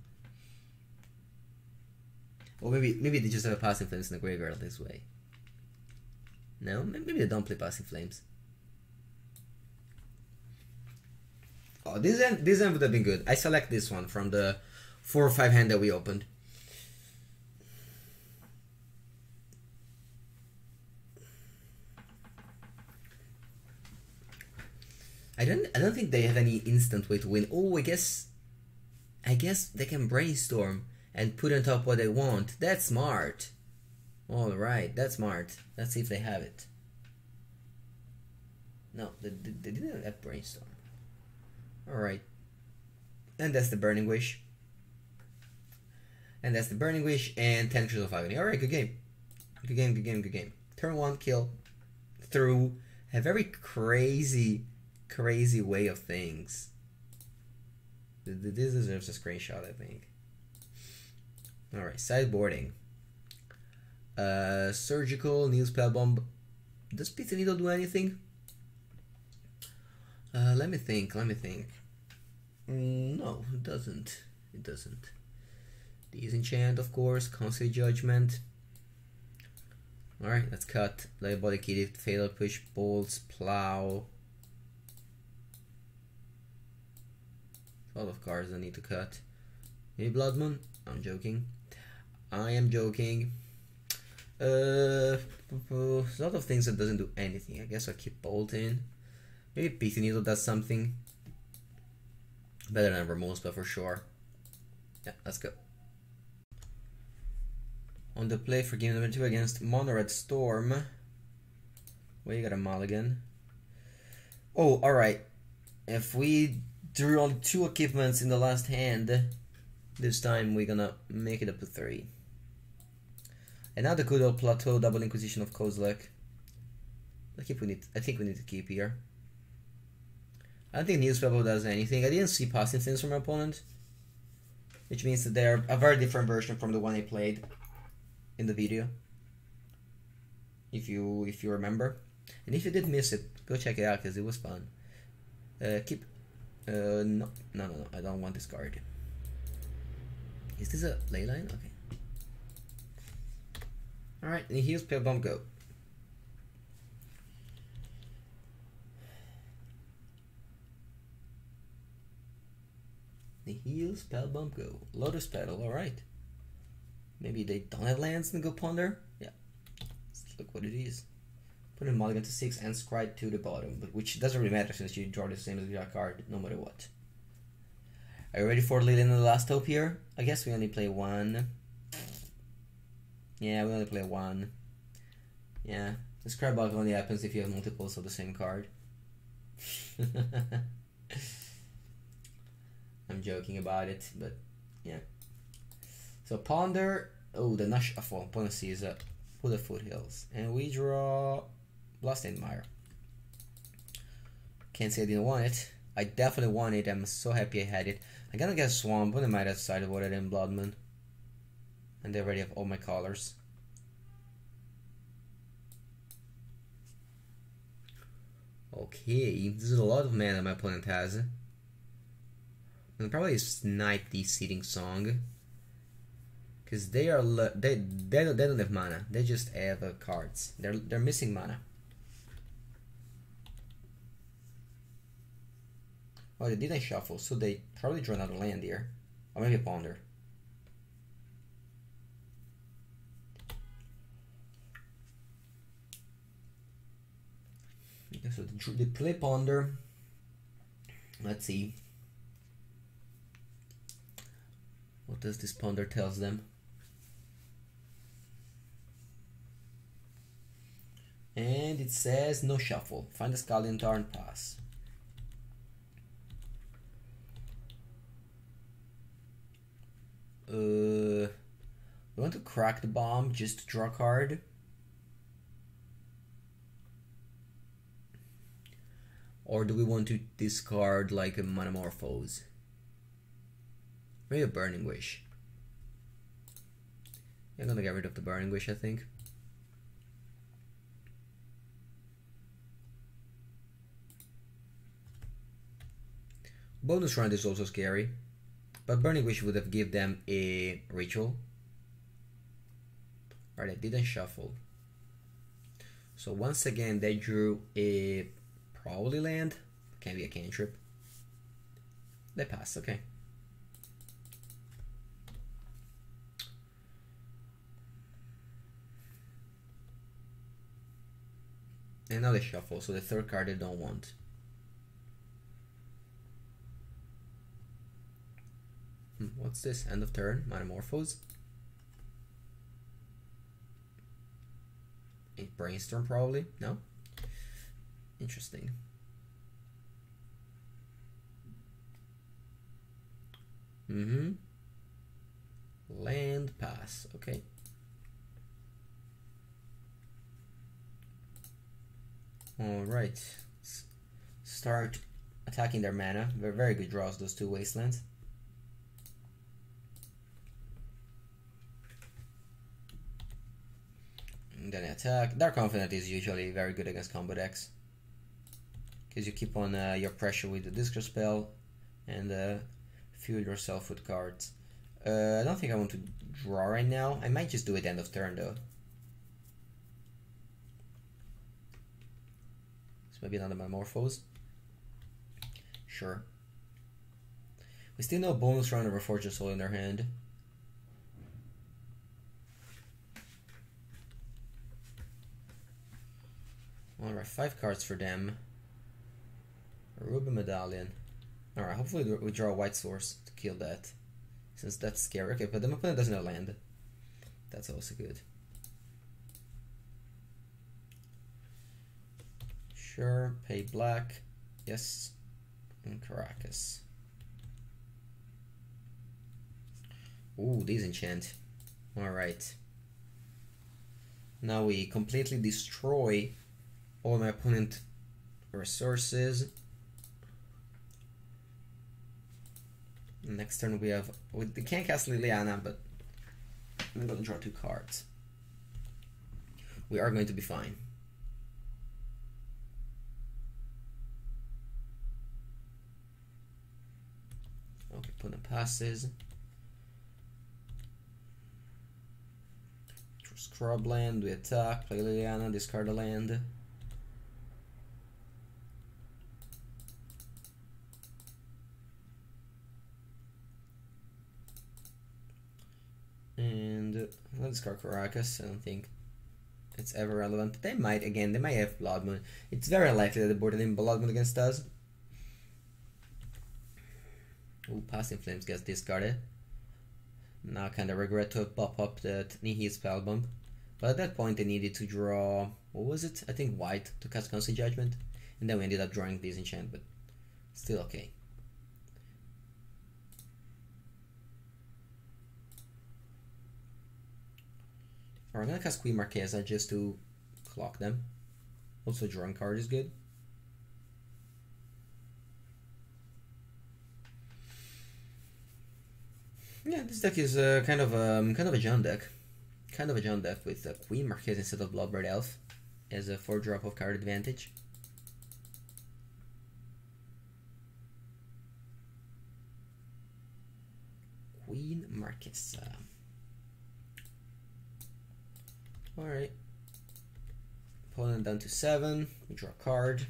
Or maybe they just have a Passing Flames in the graveyard this way. No? Maybe they don't play Passing Flames. Oh, this end would have been good. I select this one from the 4 or 5 hand that we opened. I don't think they have any instant way to win. Oh, I guess they can brainstorm and put on top what they want. That's smart. All right, that's smart. Let's see if they have it. No, they didn't have brainstorm. All right, and that's the Burning Wish. And that's the Burning Wish and 10 Crystals of Agony. All right, good game. Good game, good game, good game. Turn 1, kill. Through a very crazy way of things. This deserves a screenshot, I think. Alright, sideboarding. Surgical, New Spellbomb. Does Pizza Needle do anything? Let me think. No, it doesn't. It doesn't. Disenchant, of course. Concede Judgment. Alright, let's cut. Light Body Kitty, Fatal Push, Bolts, Plow. A lot of cards I need to cut. Maybe Blood Moon? I'm joking. I am joking. A lot of things that doesn't do anything. I guess I'll keep Bolt in. Maybe Pizza Needle does something. Better than Vermouth, but for sure. Yeah, let's go. On the play for game number 2 against Mono Red Storm. Well, you got a mulligan. Oh, alright. If we drew only 2 equipments in the last hand, this time we're gonna make it up to 3. And now the good old Plateau Double Inquisition of Kozilek. I think we need to keep here. I don't think Newspaper does anything. I didn't see passing things from my opponent, which means that they're a very different version from the one I played in the video. If you remember, and if you did miss it, go check it out because it was fun. No, I don't want this card. Is this a leyline? Okay. Alright, and here's Spellbomb go. The heal, Spellbomb go. Lotus Petal, alright. Maybe they don't have lands and go Ponder? Yeah. Let's look what it is. Put a mulligan to 6 and Scry to the bottom, but which doesn't really matter since you draw the same as your card, no matter what. Are you ready for Lilian and the Last Hope here? I guess we only play 1. Yeah, we only play 1. Yeah, the Scry bug only happens if you have multiples of the same card. I'm joking about it, but yeah. So Ponder, oh, the Nash opponent sees Pull the Foothills, and we draw Bloodstained Mire. Can't say I didn't want it. I definitely want it. I'm so happy I had it. I'm gonna get Swamp, but I might have decided what I did in Blood Moon. And they already have all my colors. Okay, this is a lot of mana my opponent has. And probably snipe the Seating Song. Because they don't have mana. They just have cards. They're missing mana. Oh, they didn't shuffle, so they probably drew another land here. Or maybe a Ponder. Okay, so they play Ponder. Let's see. What does this ponder tells them? And it says no shuffle. Find the Scallion and pass. We want to crack the bomb just to draw a card. Or do we want to discard like a Metamorphose? Maybe a Burning Wish. I'm gonna get rid of the Burning Wish, I think. Bonus round is also scary, but Burning Wish would have given them a ritual. Alright, I didn't shuffle. So once again, they drew a probably land. Can be a cantrip. They pass, okay. And now they shuffle, so the third card they don't want. What's this? End of turn, Metamorphose. A Brainstorm probably? No? Interesting. Land pass, okay. Alright, let's start attacking their mana. They're very good draws, those two Wastelands. And then attack. Dark Confidant is usually very good against combo decks, because you keep on your pressure with the Discard spell and fuel yourself with cards. I don't think I want to draw right now. I might just do it end of turn though. So maybe another Metamorphose. Sure. We still know bonus round of Reforged Soul in their hand. Alright, 5 cards for them. A Ruby Medallion. Alright, hopefully we draw a white source to kill that, since that's scary. Okay, but the opponent doesn't have land. That's also good. Sure, pay black. Yes. And Caracas. Ooh, disenchant. Alright. Now we completely destroy all my opponent resources. Next turn we have, we can't cast Liliana, but I'm gonna draw 2 cards. We are going to be fine. Okay, opponent passes. Scrub land, we attack, play Liliana, discard a land. And let's discard Caracas. I don't think it's ever relevant. They might, again, they might have Blood Moon. It's very likely that they boarded in Blood Moon against us. Ooh, Passing Flames gets discarded. Now I kind of regret to pop up that Nihil Spellbomb. But at that point they needed to draw, what was it? I think white to cast Constant Judgment. And then we ended up drawing Disenchant, but still okay. Alright, I'm gonna cast Queen Marchesa just to clock them. Also, drawing card is good. Yeah, this deck is kind of a John deck. Kind of a John deck with Queen Marchesa instead of Bloodbird Elf as a 4-drop of card advantage. Queen Marchesa. Alright. Opponent down to 7. We draw a card.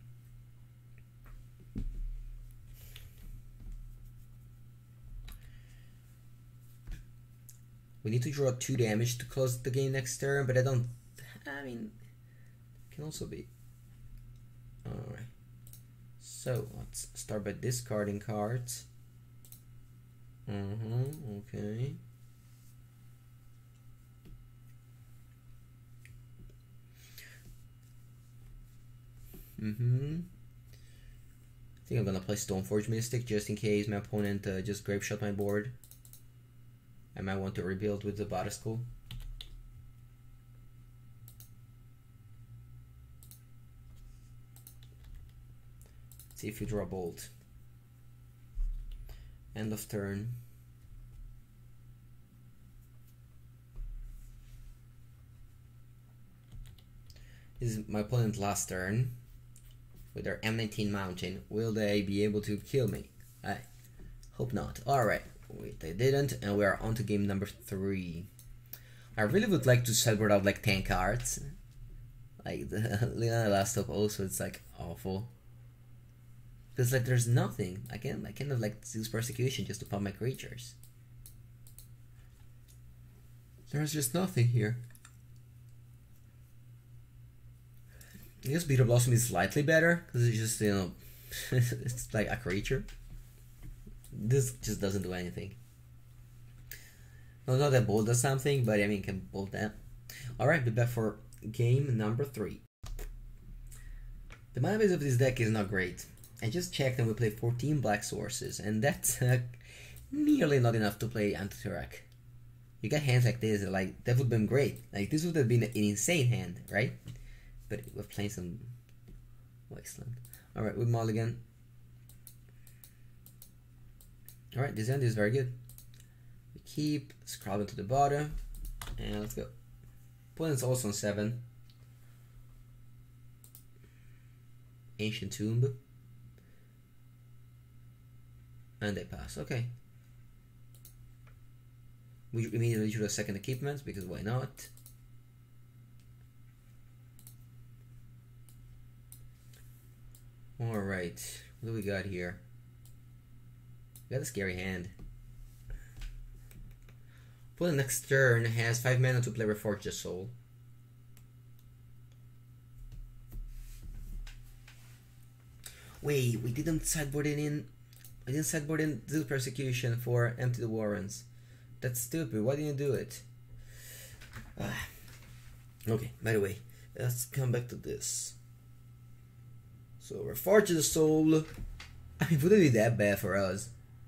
We need to draw 2 damage to close the game next turn, but I mean, it can also be. Alright. So let's start by discarding cards. Okay. I think I'm gonna play Stoneforge Mystic just in case my opponent just grape shot my board. I might want to rebuild with the Bottiscle. See if you draw Bolt. End of turn. This is my opponent's last turn. With their M19 Mountain, will they be able to kill me? I hope not. Alright, wait, they didn't, and we are on to game number 3. I really would like to sideboard out like 10 cards. Like the Lina last up also, it's like awful. Because like there's nothing. I kind of like use Persecution just to pump my creatures. There's just nothing here. I guess Beetle Blossom is slightly better because it's just, you know, it's like a creature. This just doesn't do anything. No, not that Bolt does something, but I mean, can Bolt that. Alright, be back for game number 3. The mana base of this deck is not great. I just checked and we play 14 black sources, and that's nearly not enough to play Anti-Turak. You got hands like this, like that would have been great. Like this would have been an insane hand, right? But we're playing some Wasteland. Alright, with Mulligan. Alright, this hand is very good. We keep scrolling to the bottom. And let's go. Opponent's also on 7. Ancient Tomb. And they pass, okay. We immediately choose a second equipment, because why not? Alright, what do we got here? We got a scary hand. For the next turn, has 5 mana to play Reforge the Soul. Wait, we didn't sideboard it in. I didn't sideboard in Zeal Persecution for Empty the Warrens. That's stupid. Why didn't you do it? Okay, by the way, let's come back to this. So, Reforge the Soul. I mean, wouldn't be that bad for us.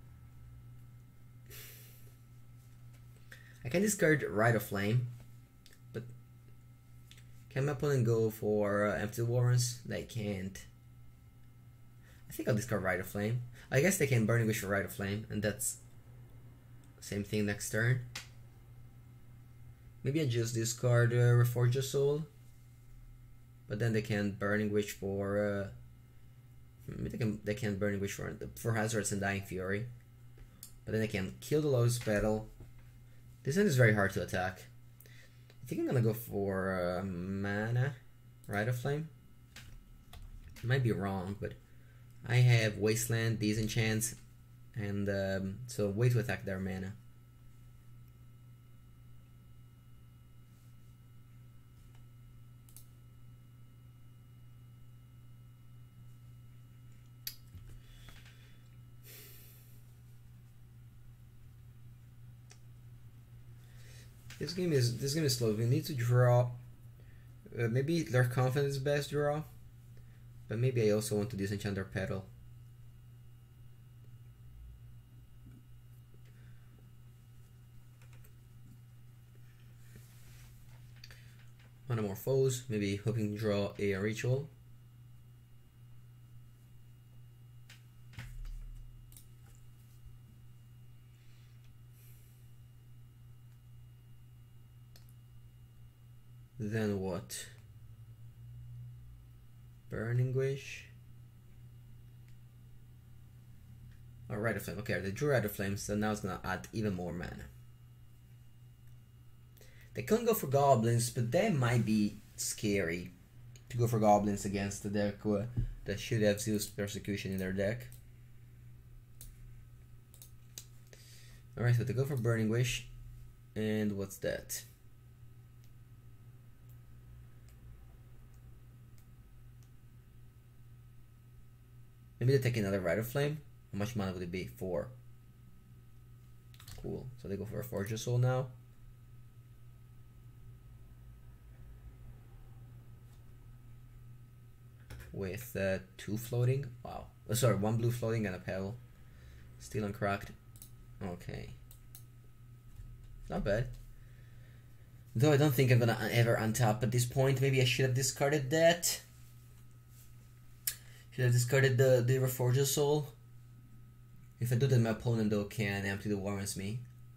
I can discard Rite of Flame, but can my opponent go for Empty the Warrens? They can't. I think I'll discard Rite of Flame. I guess they can Burning Wish for Rite of Flame, and that's same thing next turn. Maybe I just discard Reforge the Soul, but then they can Burning Wish for maybe they can Burning Wish for Hazards and Dying Fury, but then they can kill the Lotus Petal. This hand is very hard to attack. I think I'm gonna go for mana Rite of Flame. Might be wrong, but I have Wasteland, Disenchant, and so way to attack their mana. This game is slow. We need to draw. Maybe their Confidant is best draw. But maybe I also want to disenchant their Petal. One more foes, maybe hoping to draw a ritual. Then what? Burning Wish. Oh, Rite of Flame. Okay, they drew Rite of Flame, so now it's gonna add even more mana. They couldn't go for Goblins, but that might be scary to go for Goblins against the deck that should have Zeus Persecution in their deck. Alright, so they go for Burning Wish. And what's that? Maybe they take another Rite of Flame. How much mana would it be? 4. Cool. So they go for a Forge Soul now. With 2 floating. Wow. Oh, sorry, 1 blue floating and a Pebble. Still uncracked. Okay. Not bad. Though I don't think I'm gonna ever untap at this point. Maybe I should have discarded that. Should have discarded the Reforged Soul. If I do that, my opponent though can empty the Warrens me.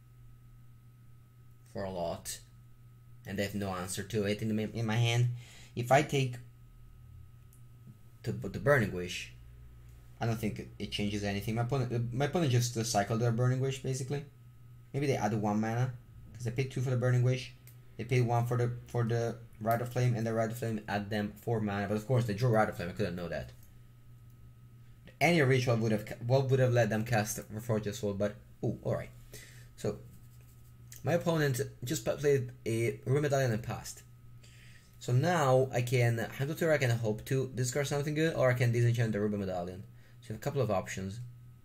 For a lot. And they have no answer to it in my hand. If I take the Burning Wish, I don't think it changes anything. My opponent just cycled their Burning Wish basically. Maybe they add 1 mana because they paid 2 for the Burning Wish. They paid 1 for the Rite of Flame, and the Rite of Flame add them 4 mana. But of course they drew Rite of Flame. I couldn't know that. Any ritual would have let them cast Reforged Soul, but oh, all right. So my opponent just played a Ruin Medallion and passed. So now I can hand to Turek and hope to discard something good, or I can disenchant the Ruby Medallion. So I have a couple of options.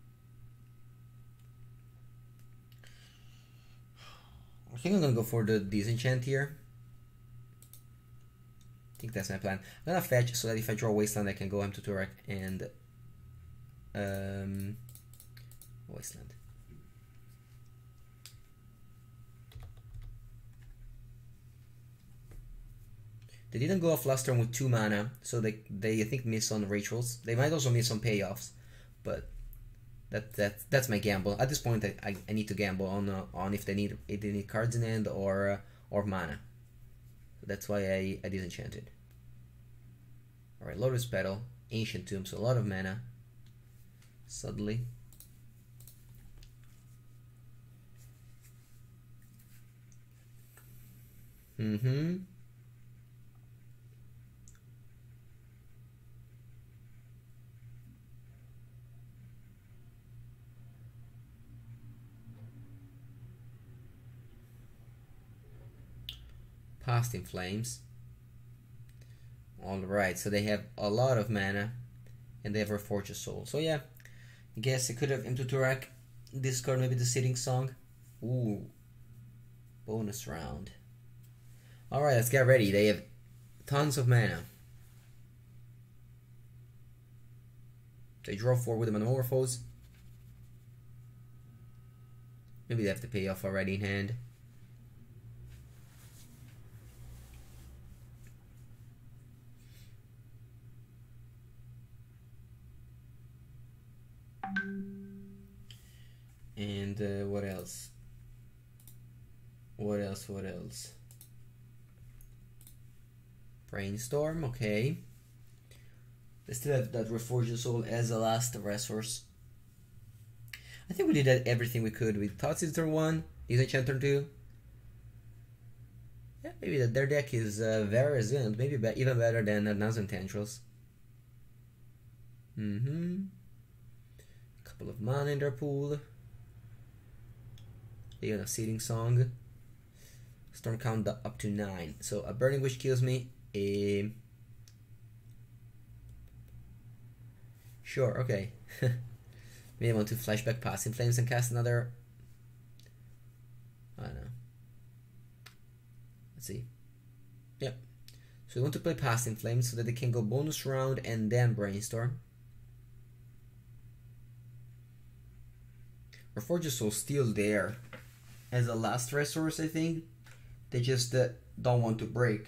I think I'm gonna go for the disenchant here. I think that's my plan. I'm gonna fetch so that if I draw Wasteland, I can go to Turek and Wasteland. They didn't go off last turn with 2 mana, so they I think miss on rituals. They might also miss on payoffs, but that's my gamble. At this point, I need to gamble on if they need cards in hand or mana. That's why I disenchanted. All right, Lotus Petal, Ancient Tomb, so a lot of mana. Suddenly. Past in Flames. Alright, so they have a lot of mana and they have Reforged Soul. So yeah, I guess I could have into Turek, discard maybe the Sitting Song. Ooh. Bonus round. Alright, let's get ready. They have tons of mana. They draw 4 with the Metamorphose. Maybe they have to pay off already in hand. And what else? What else? Brainstorm, okay. They still have that Reforged Soul as a last resource. I think we did everything we could with Thoughtseize turn 1, Disenchant turn 2. Yeah, maybe their deck is very resilient, maybe even better than Nazem Tendrils. Couple of mana in their pool. They got a Seeding Song. Storm count up to 9. So a Burning Wish kills me. Sure, okay. Maybe I want to flashback Past in Flames and cast another. I don't know. Let's see. Yep. So we want to play Past in Flames so that they can go bonus round and then Brainstorm. Reforged Soul still there as a last resource, I think. They just don't want to break.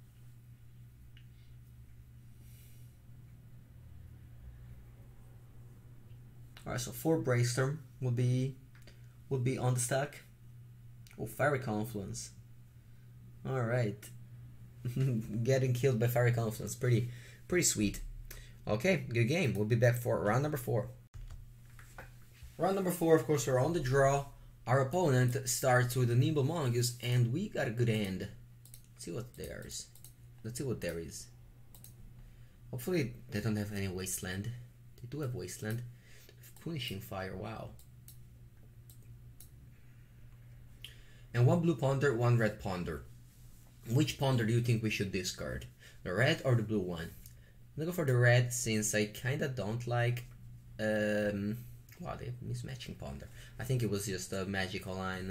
Alright, so 4 Brainstorm will be on the stack. Oh, Fiery Confluence. Alright. Getting killed by Fiery Confluence. Pretty sweet. Okay, good game. We'll be back for round number 4. Round number 4, of course, we're on the draw. Our opponent starts with a Nimble Mongoose, and we got a good end. Let's see what there is. Let's see what there is. Hopefully they don't have any Wasteland. They do have Wasteland. Punishing Fire, wow. And 1 blue Ponder, 1 red Ponder. Which Ponder do you think we should discard? The red or the blue one? I'm gonna go for the red since I kinda don't like Wow, they mismatching ponder. I think it was just a magical line,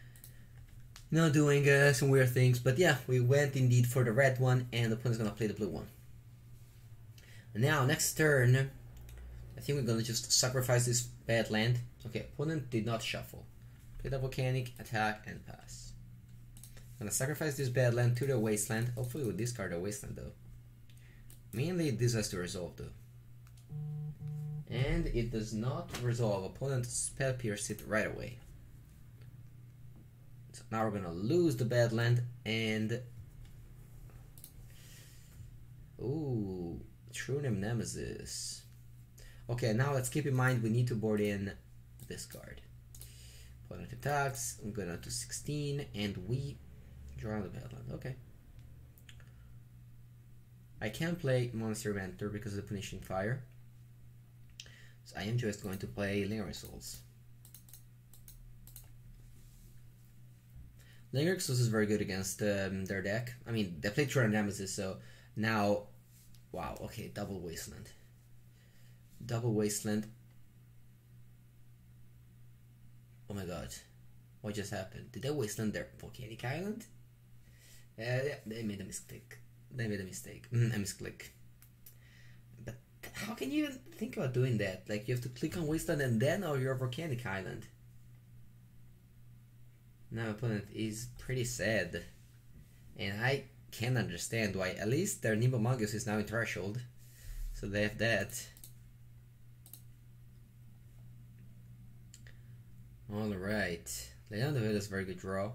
doing some weird things. But yeah, we went indeed for the red one, and the opponent's gonna play the blue one. And now, next turn, I think we're gonna just sacrifice this bad land. Okay, opponent did not shuffle. Play the volcanic, attack, and pass. I'm gonna sacrifice this bad land to the wasteland. Hopefully we'll discard the wasteland though. Mainly this has to resolve though. And it does not resolve. Opponent spell pierce it right away. So now we're gonna lose the bad land and ooh, True Nemesis. Okay, now let's keep in mind we need to board in this card. Opponent attacks, I'm going to 16 and we draw the bad land. Okay. I can't play Monster Mentor because of the Punishing Fire. So I am just going to play Lingering Souls. Lingering Souls is very good against their deck. I mean, they play True Nemesis, so now... Wow, okay, double Wasteland. Double Wasteland. Oh my god. What just happened? Did they Wasteland their Volcanic Island? They made a mistake. They made a mistake. A misclick. But how can you even think about doing that? Like, you have to click on Wasteland and then on your Volcanic Island. Now, opponent is pretty sad. And I can't understand why. At least their Nimbomongus is now in Threshold. So they have that. Alright. Lay down the Veil is a very good draw.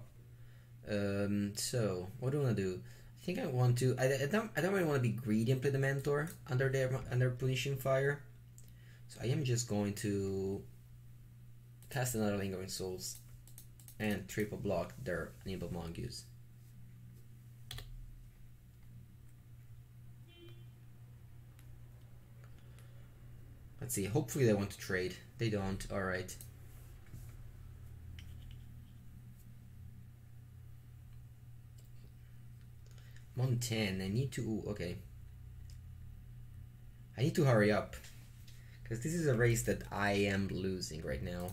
So, what do I want to do? I think I want to... I don't really want to be greedy and play the Mentor under Punishing Fire. So I am just going to cast another Lingering Souls and triple block their Nimbomongus. Let's see, hopefully they want to trade. They don't, alright. I'm on 10, I need to, ooh, okay. I need to hurry up. Because this is a race that I am losing right now.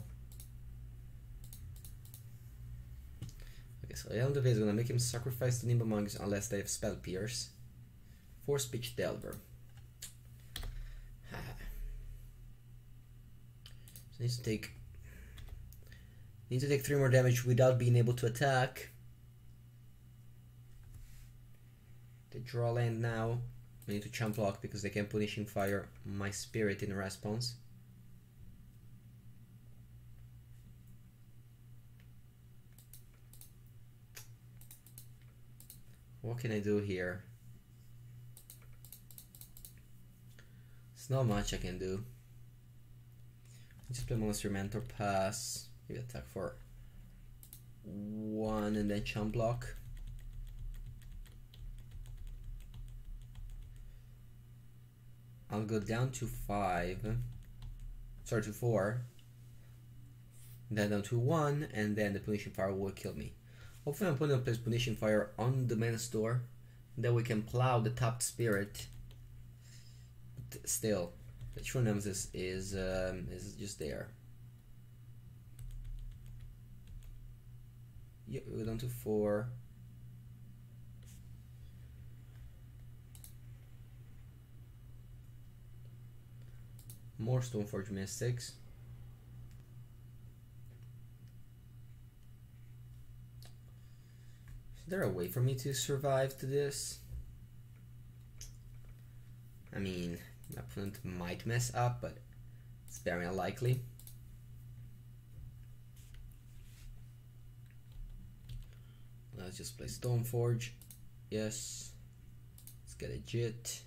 Okay, so Leon Devay is gonna make him sacrifice the Nimbomongus unless they have Spell Pierce. Force Pitch Delver. So need to take 3 more damage without being able to attack. They draw land now. I need to chump block because they can Punishing Fire my Spirit in response. What can I do here? There's not much I can do. Just play Monster Mentor, pass. Maybe attack for 1 and then chump block. I'll go down to 5. Sorry, to 4. Then down to 1, and then the Punishing Fire will kill me. Hopefully I'm putting up this Punishing Fire on the mana store. Then we can plow the tapped spirit. But still, the True Nemesis is just there. Yeah, we're down to 4. More Stoneforge Mystics. Is there a way for me to survive to this? I mean, my opponent might mess up, but it's very unlikely. Let's just play Stoneforge. Yes. Let's get a Jit.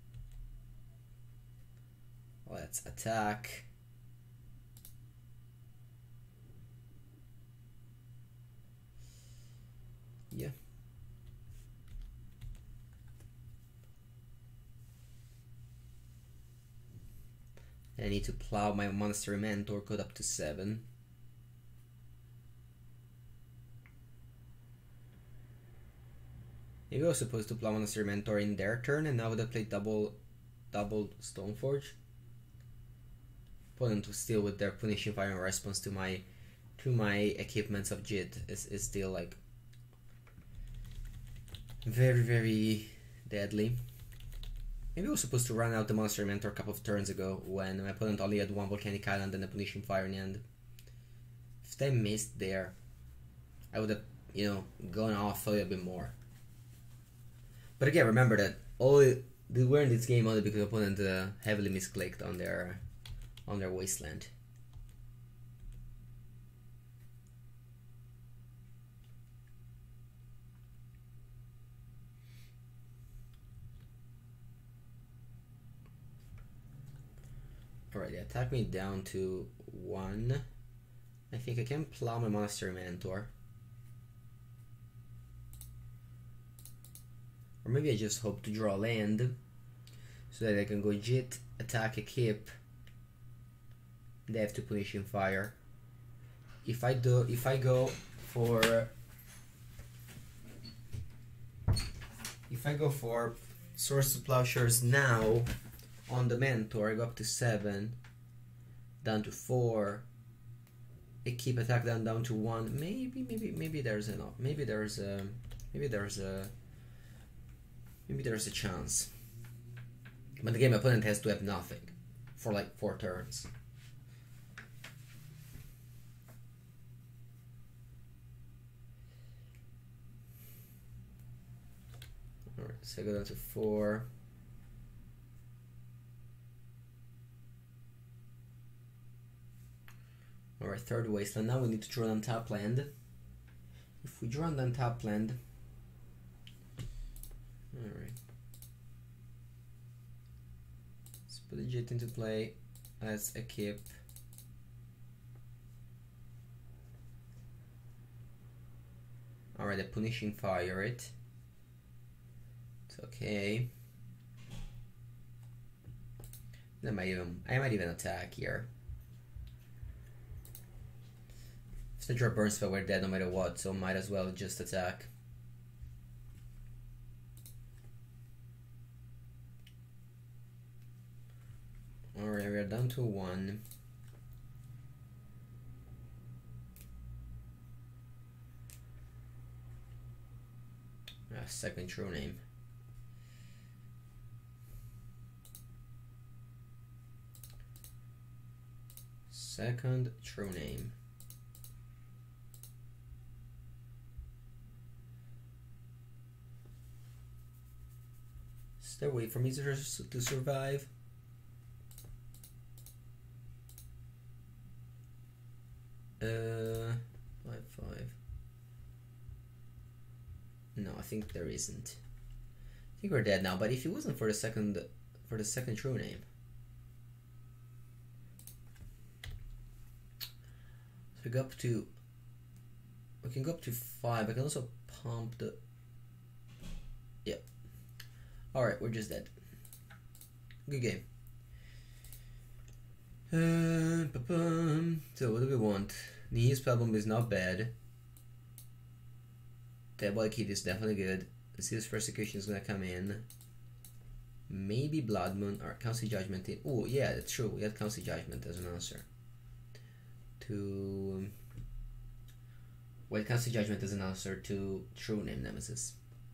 Let's attack. Yeah. I need to plow my Monster Mentor code up to 7. Maybe I was supposed to plow Monster Mentor in their turn, and now they play double Stoneforge. opponent was still with their punishing fire in response to my equipments of JIT is still like very, very deadly. Maybe I was supposed to run out the Monster Mentor a couple of turns ago when my opponent only had one Volcanic Island and a punishing fire in the end. If they missed there, I would have, you know, gone off a little bit more. But again, remember that they were in this game only because the opponent heavily misclicked on their wasteland. Alright, they attack me down to 1. I think I can plow my Monster Mentor. Or maybe I just hope to draw land so that I can go JIT, attack a Kip. They have to punishing fire. If I go for Swords to Plowshares now on the Mentor, I go up to 7, down to 4. I keep attack down to 1. Maybe there's enough. Maybe there's a chance. But the game opponent has to have nothing for like 4 turns. Alright, so I go down to 4. Alright, third wasteland. Now we need to draw an untap land. If we draw an untap land, alright, let's put a JIT into play as a Kip. Alright, a punishing fire it. It's okay. I might even attack here. If the draw burn spell, we're dead no matter what, so might as well just attack. Alright, we are down to 1. Second true name. Second true name. Is there a way for me to survive? Five. No, I think there isn't. I think we're dead now. But if it wasn't for the second true name, so we go up to. We can go up to 5. I can also pump the. Yep. All right, we're just dead. Good game. So what do we want? Nee's Spellbomb is not bad. Diabolic Heat is definitely good. Zealous Persecution is gonna come in. Maybe Blood Moon or Council Judgment. Oh yeah, that's true. We had Council Judgment as an answer. We had Council Judgment as an answer to True Name Nemesis.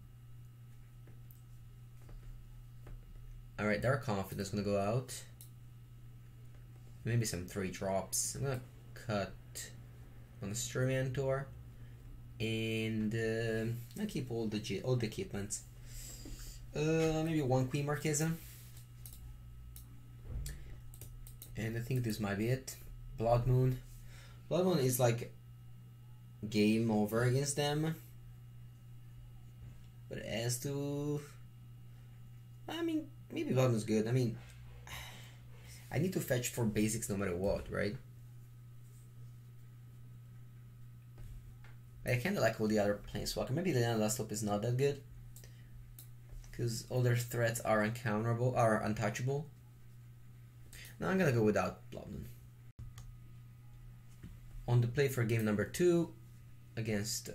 Alright, Dark Confidant is gonna go out. Maybe some 3 drops. I'm gonna cut on the Mentor, and I keep all the equipments. Maybe 1 Queen Marchesa, and I think this might be it. Blood Moon. Blood Moon is like game over against them, but as to, I mean, maybe Blood Moon's good. I mean, I need to fetch for basics no matter what, right? I kinda like all the other Planeswalker. Maybe the last hope is not that good, because all their threats are untouchable. Now I'm gonna go without Blood Moon. On the play for game number 2 against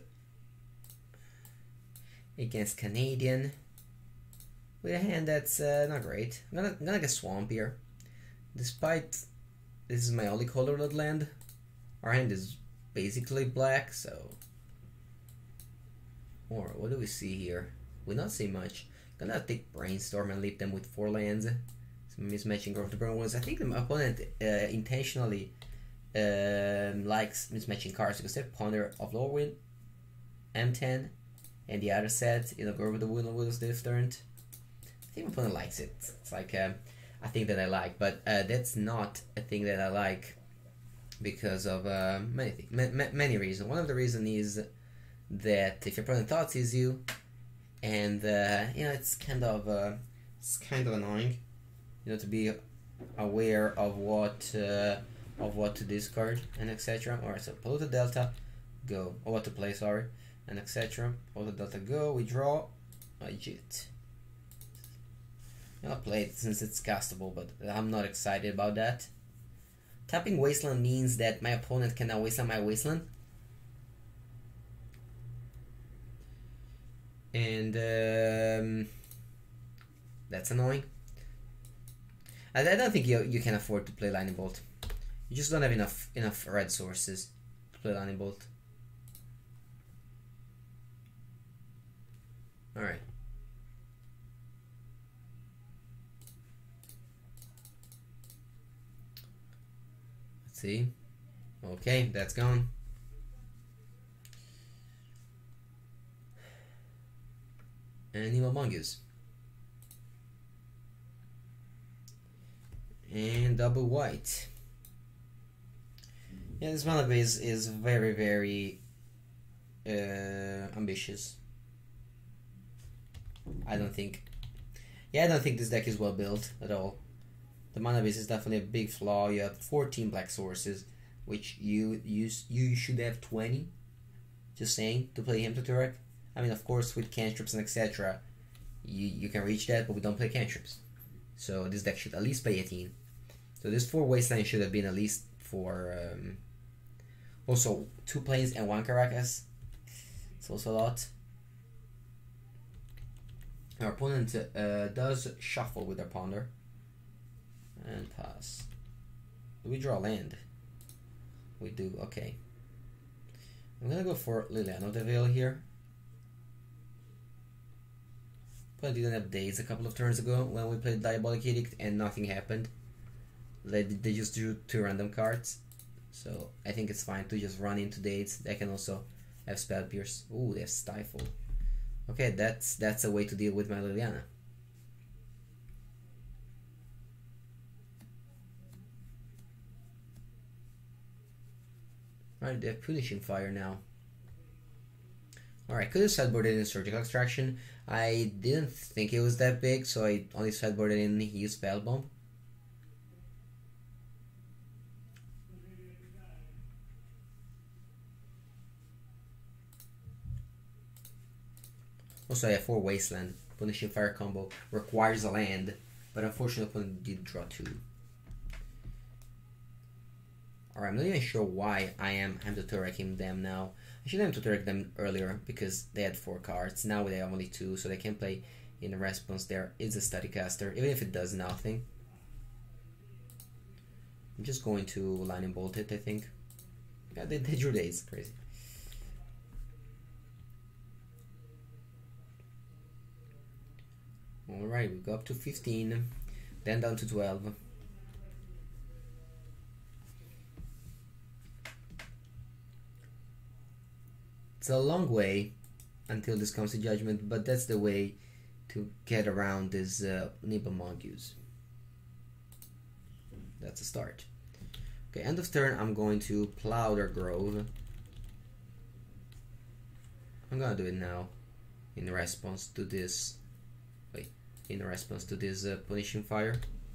Canadian, with a hand that's not great. I'm gonna get Swamp here, despite this is my only colored land. Our hand is basically black, so. Or what do we see here? We not see much. Gonna take Brainstorm and leave them with 4 lands. Some mismatching of the burn ones. I think the opponent intentionally likes mismatching cards because they have Ponder of Lower Wind, M10, and the other set, go over the Wheels different. I think my opponent likes it. It's like a thing that I like, but that's not a thing that I like because of many reasons. One of the reasons is that if your opponent thought sees you, and it's kind of annoying, to be aware of what to discard and etc. Alright, so Polluted Delta, go, or what to play, sorry, and etc. Polluted Delta, go, we draw, I jit. I'll play it since it's castable, but I'm not excited about that. Tapping Wasteland means that my opponent cannot wasteland my Wasteland. And that's annoying. I don't think you can afford to play Lightning Bolt. You just don't have enough red sources to play Lightning Bolt. Alright. Let's see. Okay, that's gone. Animal Mongoose. And double white. Yeah, this mana base is very, very ambitious. I don't think this deck is well built at all. The mana base is definitely a big flaw. You have 14 black sources, which you should have 20. Just saying, to play him to Turek. I mean, of course, with cantrips and etc., you can reach that, but we don't play cantrips. So this deck should at least play 18. So this 4 Wasteland should have been at least for... also, 2 planes and 1 Caracas. It's also a lot. Our opponent does shuffle with their Ponder. And pass. Do we draw land? We do, okay. I'm gonna go for Liliana de Veil here. But I didn't have days a couple of turns ago when we played Diabolic Edict and nothing happened. They just drew 2 random cards. So I think it's fine to just run into dates. They can also have Spell Pierce. Ooh, they have Stifle. Okay, that's a way to deal with my Liliana. Right, they have Punishing Fire now. Alright, could have sideboarded in Surgical Extraction. I didn't think it was that big, so I only sideboarded in his Spell Bomb. Also, I have 4 Wasteland. Punishing Fire combo requires a land, but unfortunately, opponent did draw 2. Alright, I'm not even sure why I'm to Turek them now. I should have to Turek them earlier because they had 4 cards. Now they have only 2, so they can play in response. There is a Staticaster, even if it does nothing. I'm just going to Lightning Bolt it, I think. Yeah, they drew days. Crazy. Alright, we go up to 15, then down to 12. It's a long way until this comes to Judgment, but that's the way to get around this Nibble Mongoose. That's a start. Okay, end of turn, I'm going to plow their Grove. I'm gonna do it now in response to this. Wait, in response to this Punishing Fire.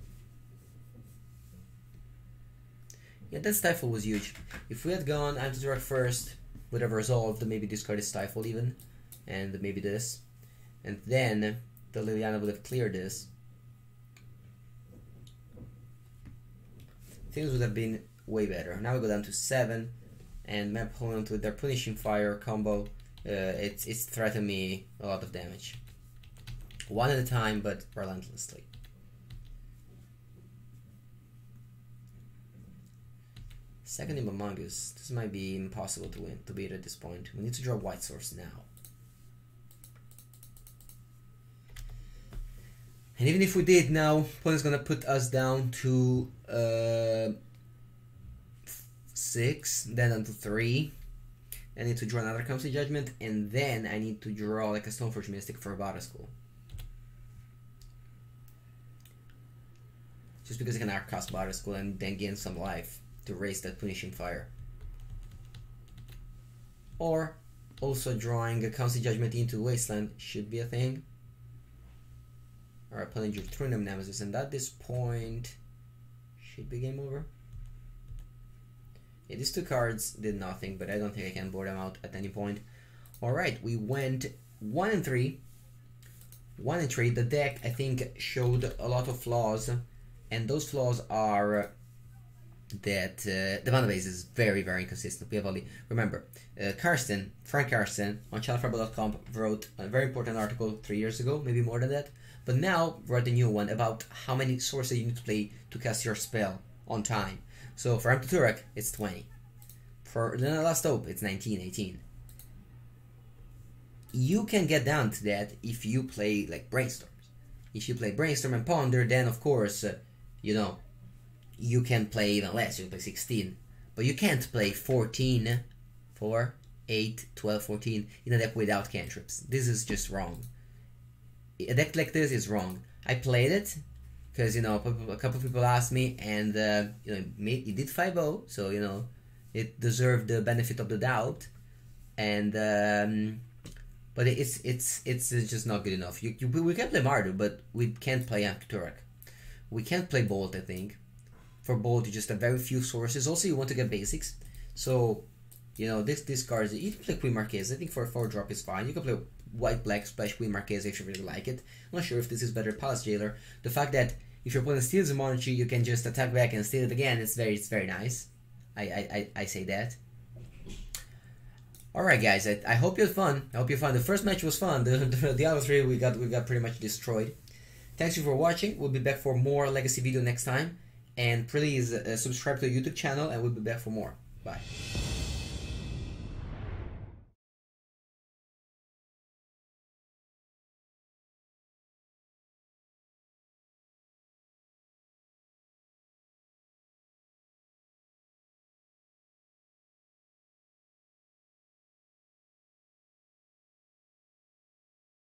Yeah, that Stifle was huge. If we had gone Anti-Direct first, would have resolved, maybe discarded Stifle even, and maybe this, and then the Liliana would have cleared this. Things would have been way better. Now we go down to 7, and my opponent with their Punishing Fire combo, it's threatened me a lot of damage. One at a time, but relentlessly. Second in Mongoose. This might be impossible to win, to beat at this point. We need to draw white source now. And even if we did now, opponent's gonna put us down to 6, then down to 3. I need to draw another Council Judgment, and then I need to draw like a Stoneforge Mystic for a Bada School. Just because I can outcast Bada School and then gain some life to raise that Punishing Fire. Or also drawing a Council Judgment into Wasteland should be a thing. Alright, opponent drew 3 Nemesis, and at this point should be game over. Yeah, these 2 cards did nothing, but I don't think I can board them out at any point. Alright, we went 1 and 3. 1 and 3. The deck, I think, showed a lot of flaws, and those flaws are that the mana base is very, very inconsistent. We have only, remember, Frank Karsten on ChannelFireball.com wrote a very important article 3 years ago, maybe more than that, but now wrote a new one about how many sources you need to play to cast your spell on time. So for Empty Turek, it's 20. For the Last Hope, it's 19, 18. You can get down to that if you play like Brainstorms. If you play Brainstorm and Ponder, then of course, you know, you can play even less. You can play 16. But you can't play 14, 4, 8, 12, 14 in a deck without cantrips. This is just wrong. A deck like this is wrong. I played it because, you know, a couple of people asked me, and you know, it did 5-0, so you know, it deserved the benefit of the doubt, and but it's just not good enough. We can play Mardu, but we can't play Turek. We can't play Bolt. I think for Bolt you just have very few sources. Also, you want to get basics, so you know this card. You can play Queen Marchesa. I think for a 4-drop is fine. You can play white black splash Queen Marchesa if you really like it. I'm not sure if this is better Palace Jailer. The fact that if your opponent steals a Monarchy, you can just attack back and steal it again. It's very nice. I say that. Alright guys, I hope you had fun. I hope you had fun. The first match was fun. The other 3 we got pretty much destroyed. Thanks you for watching. We'll be back for more Legacy video next time. And please subscribe to the YouTube channel, and we'll be back for more. Bye.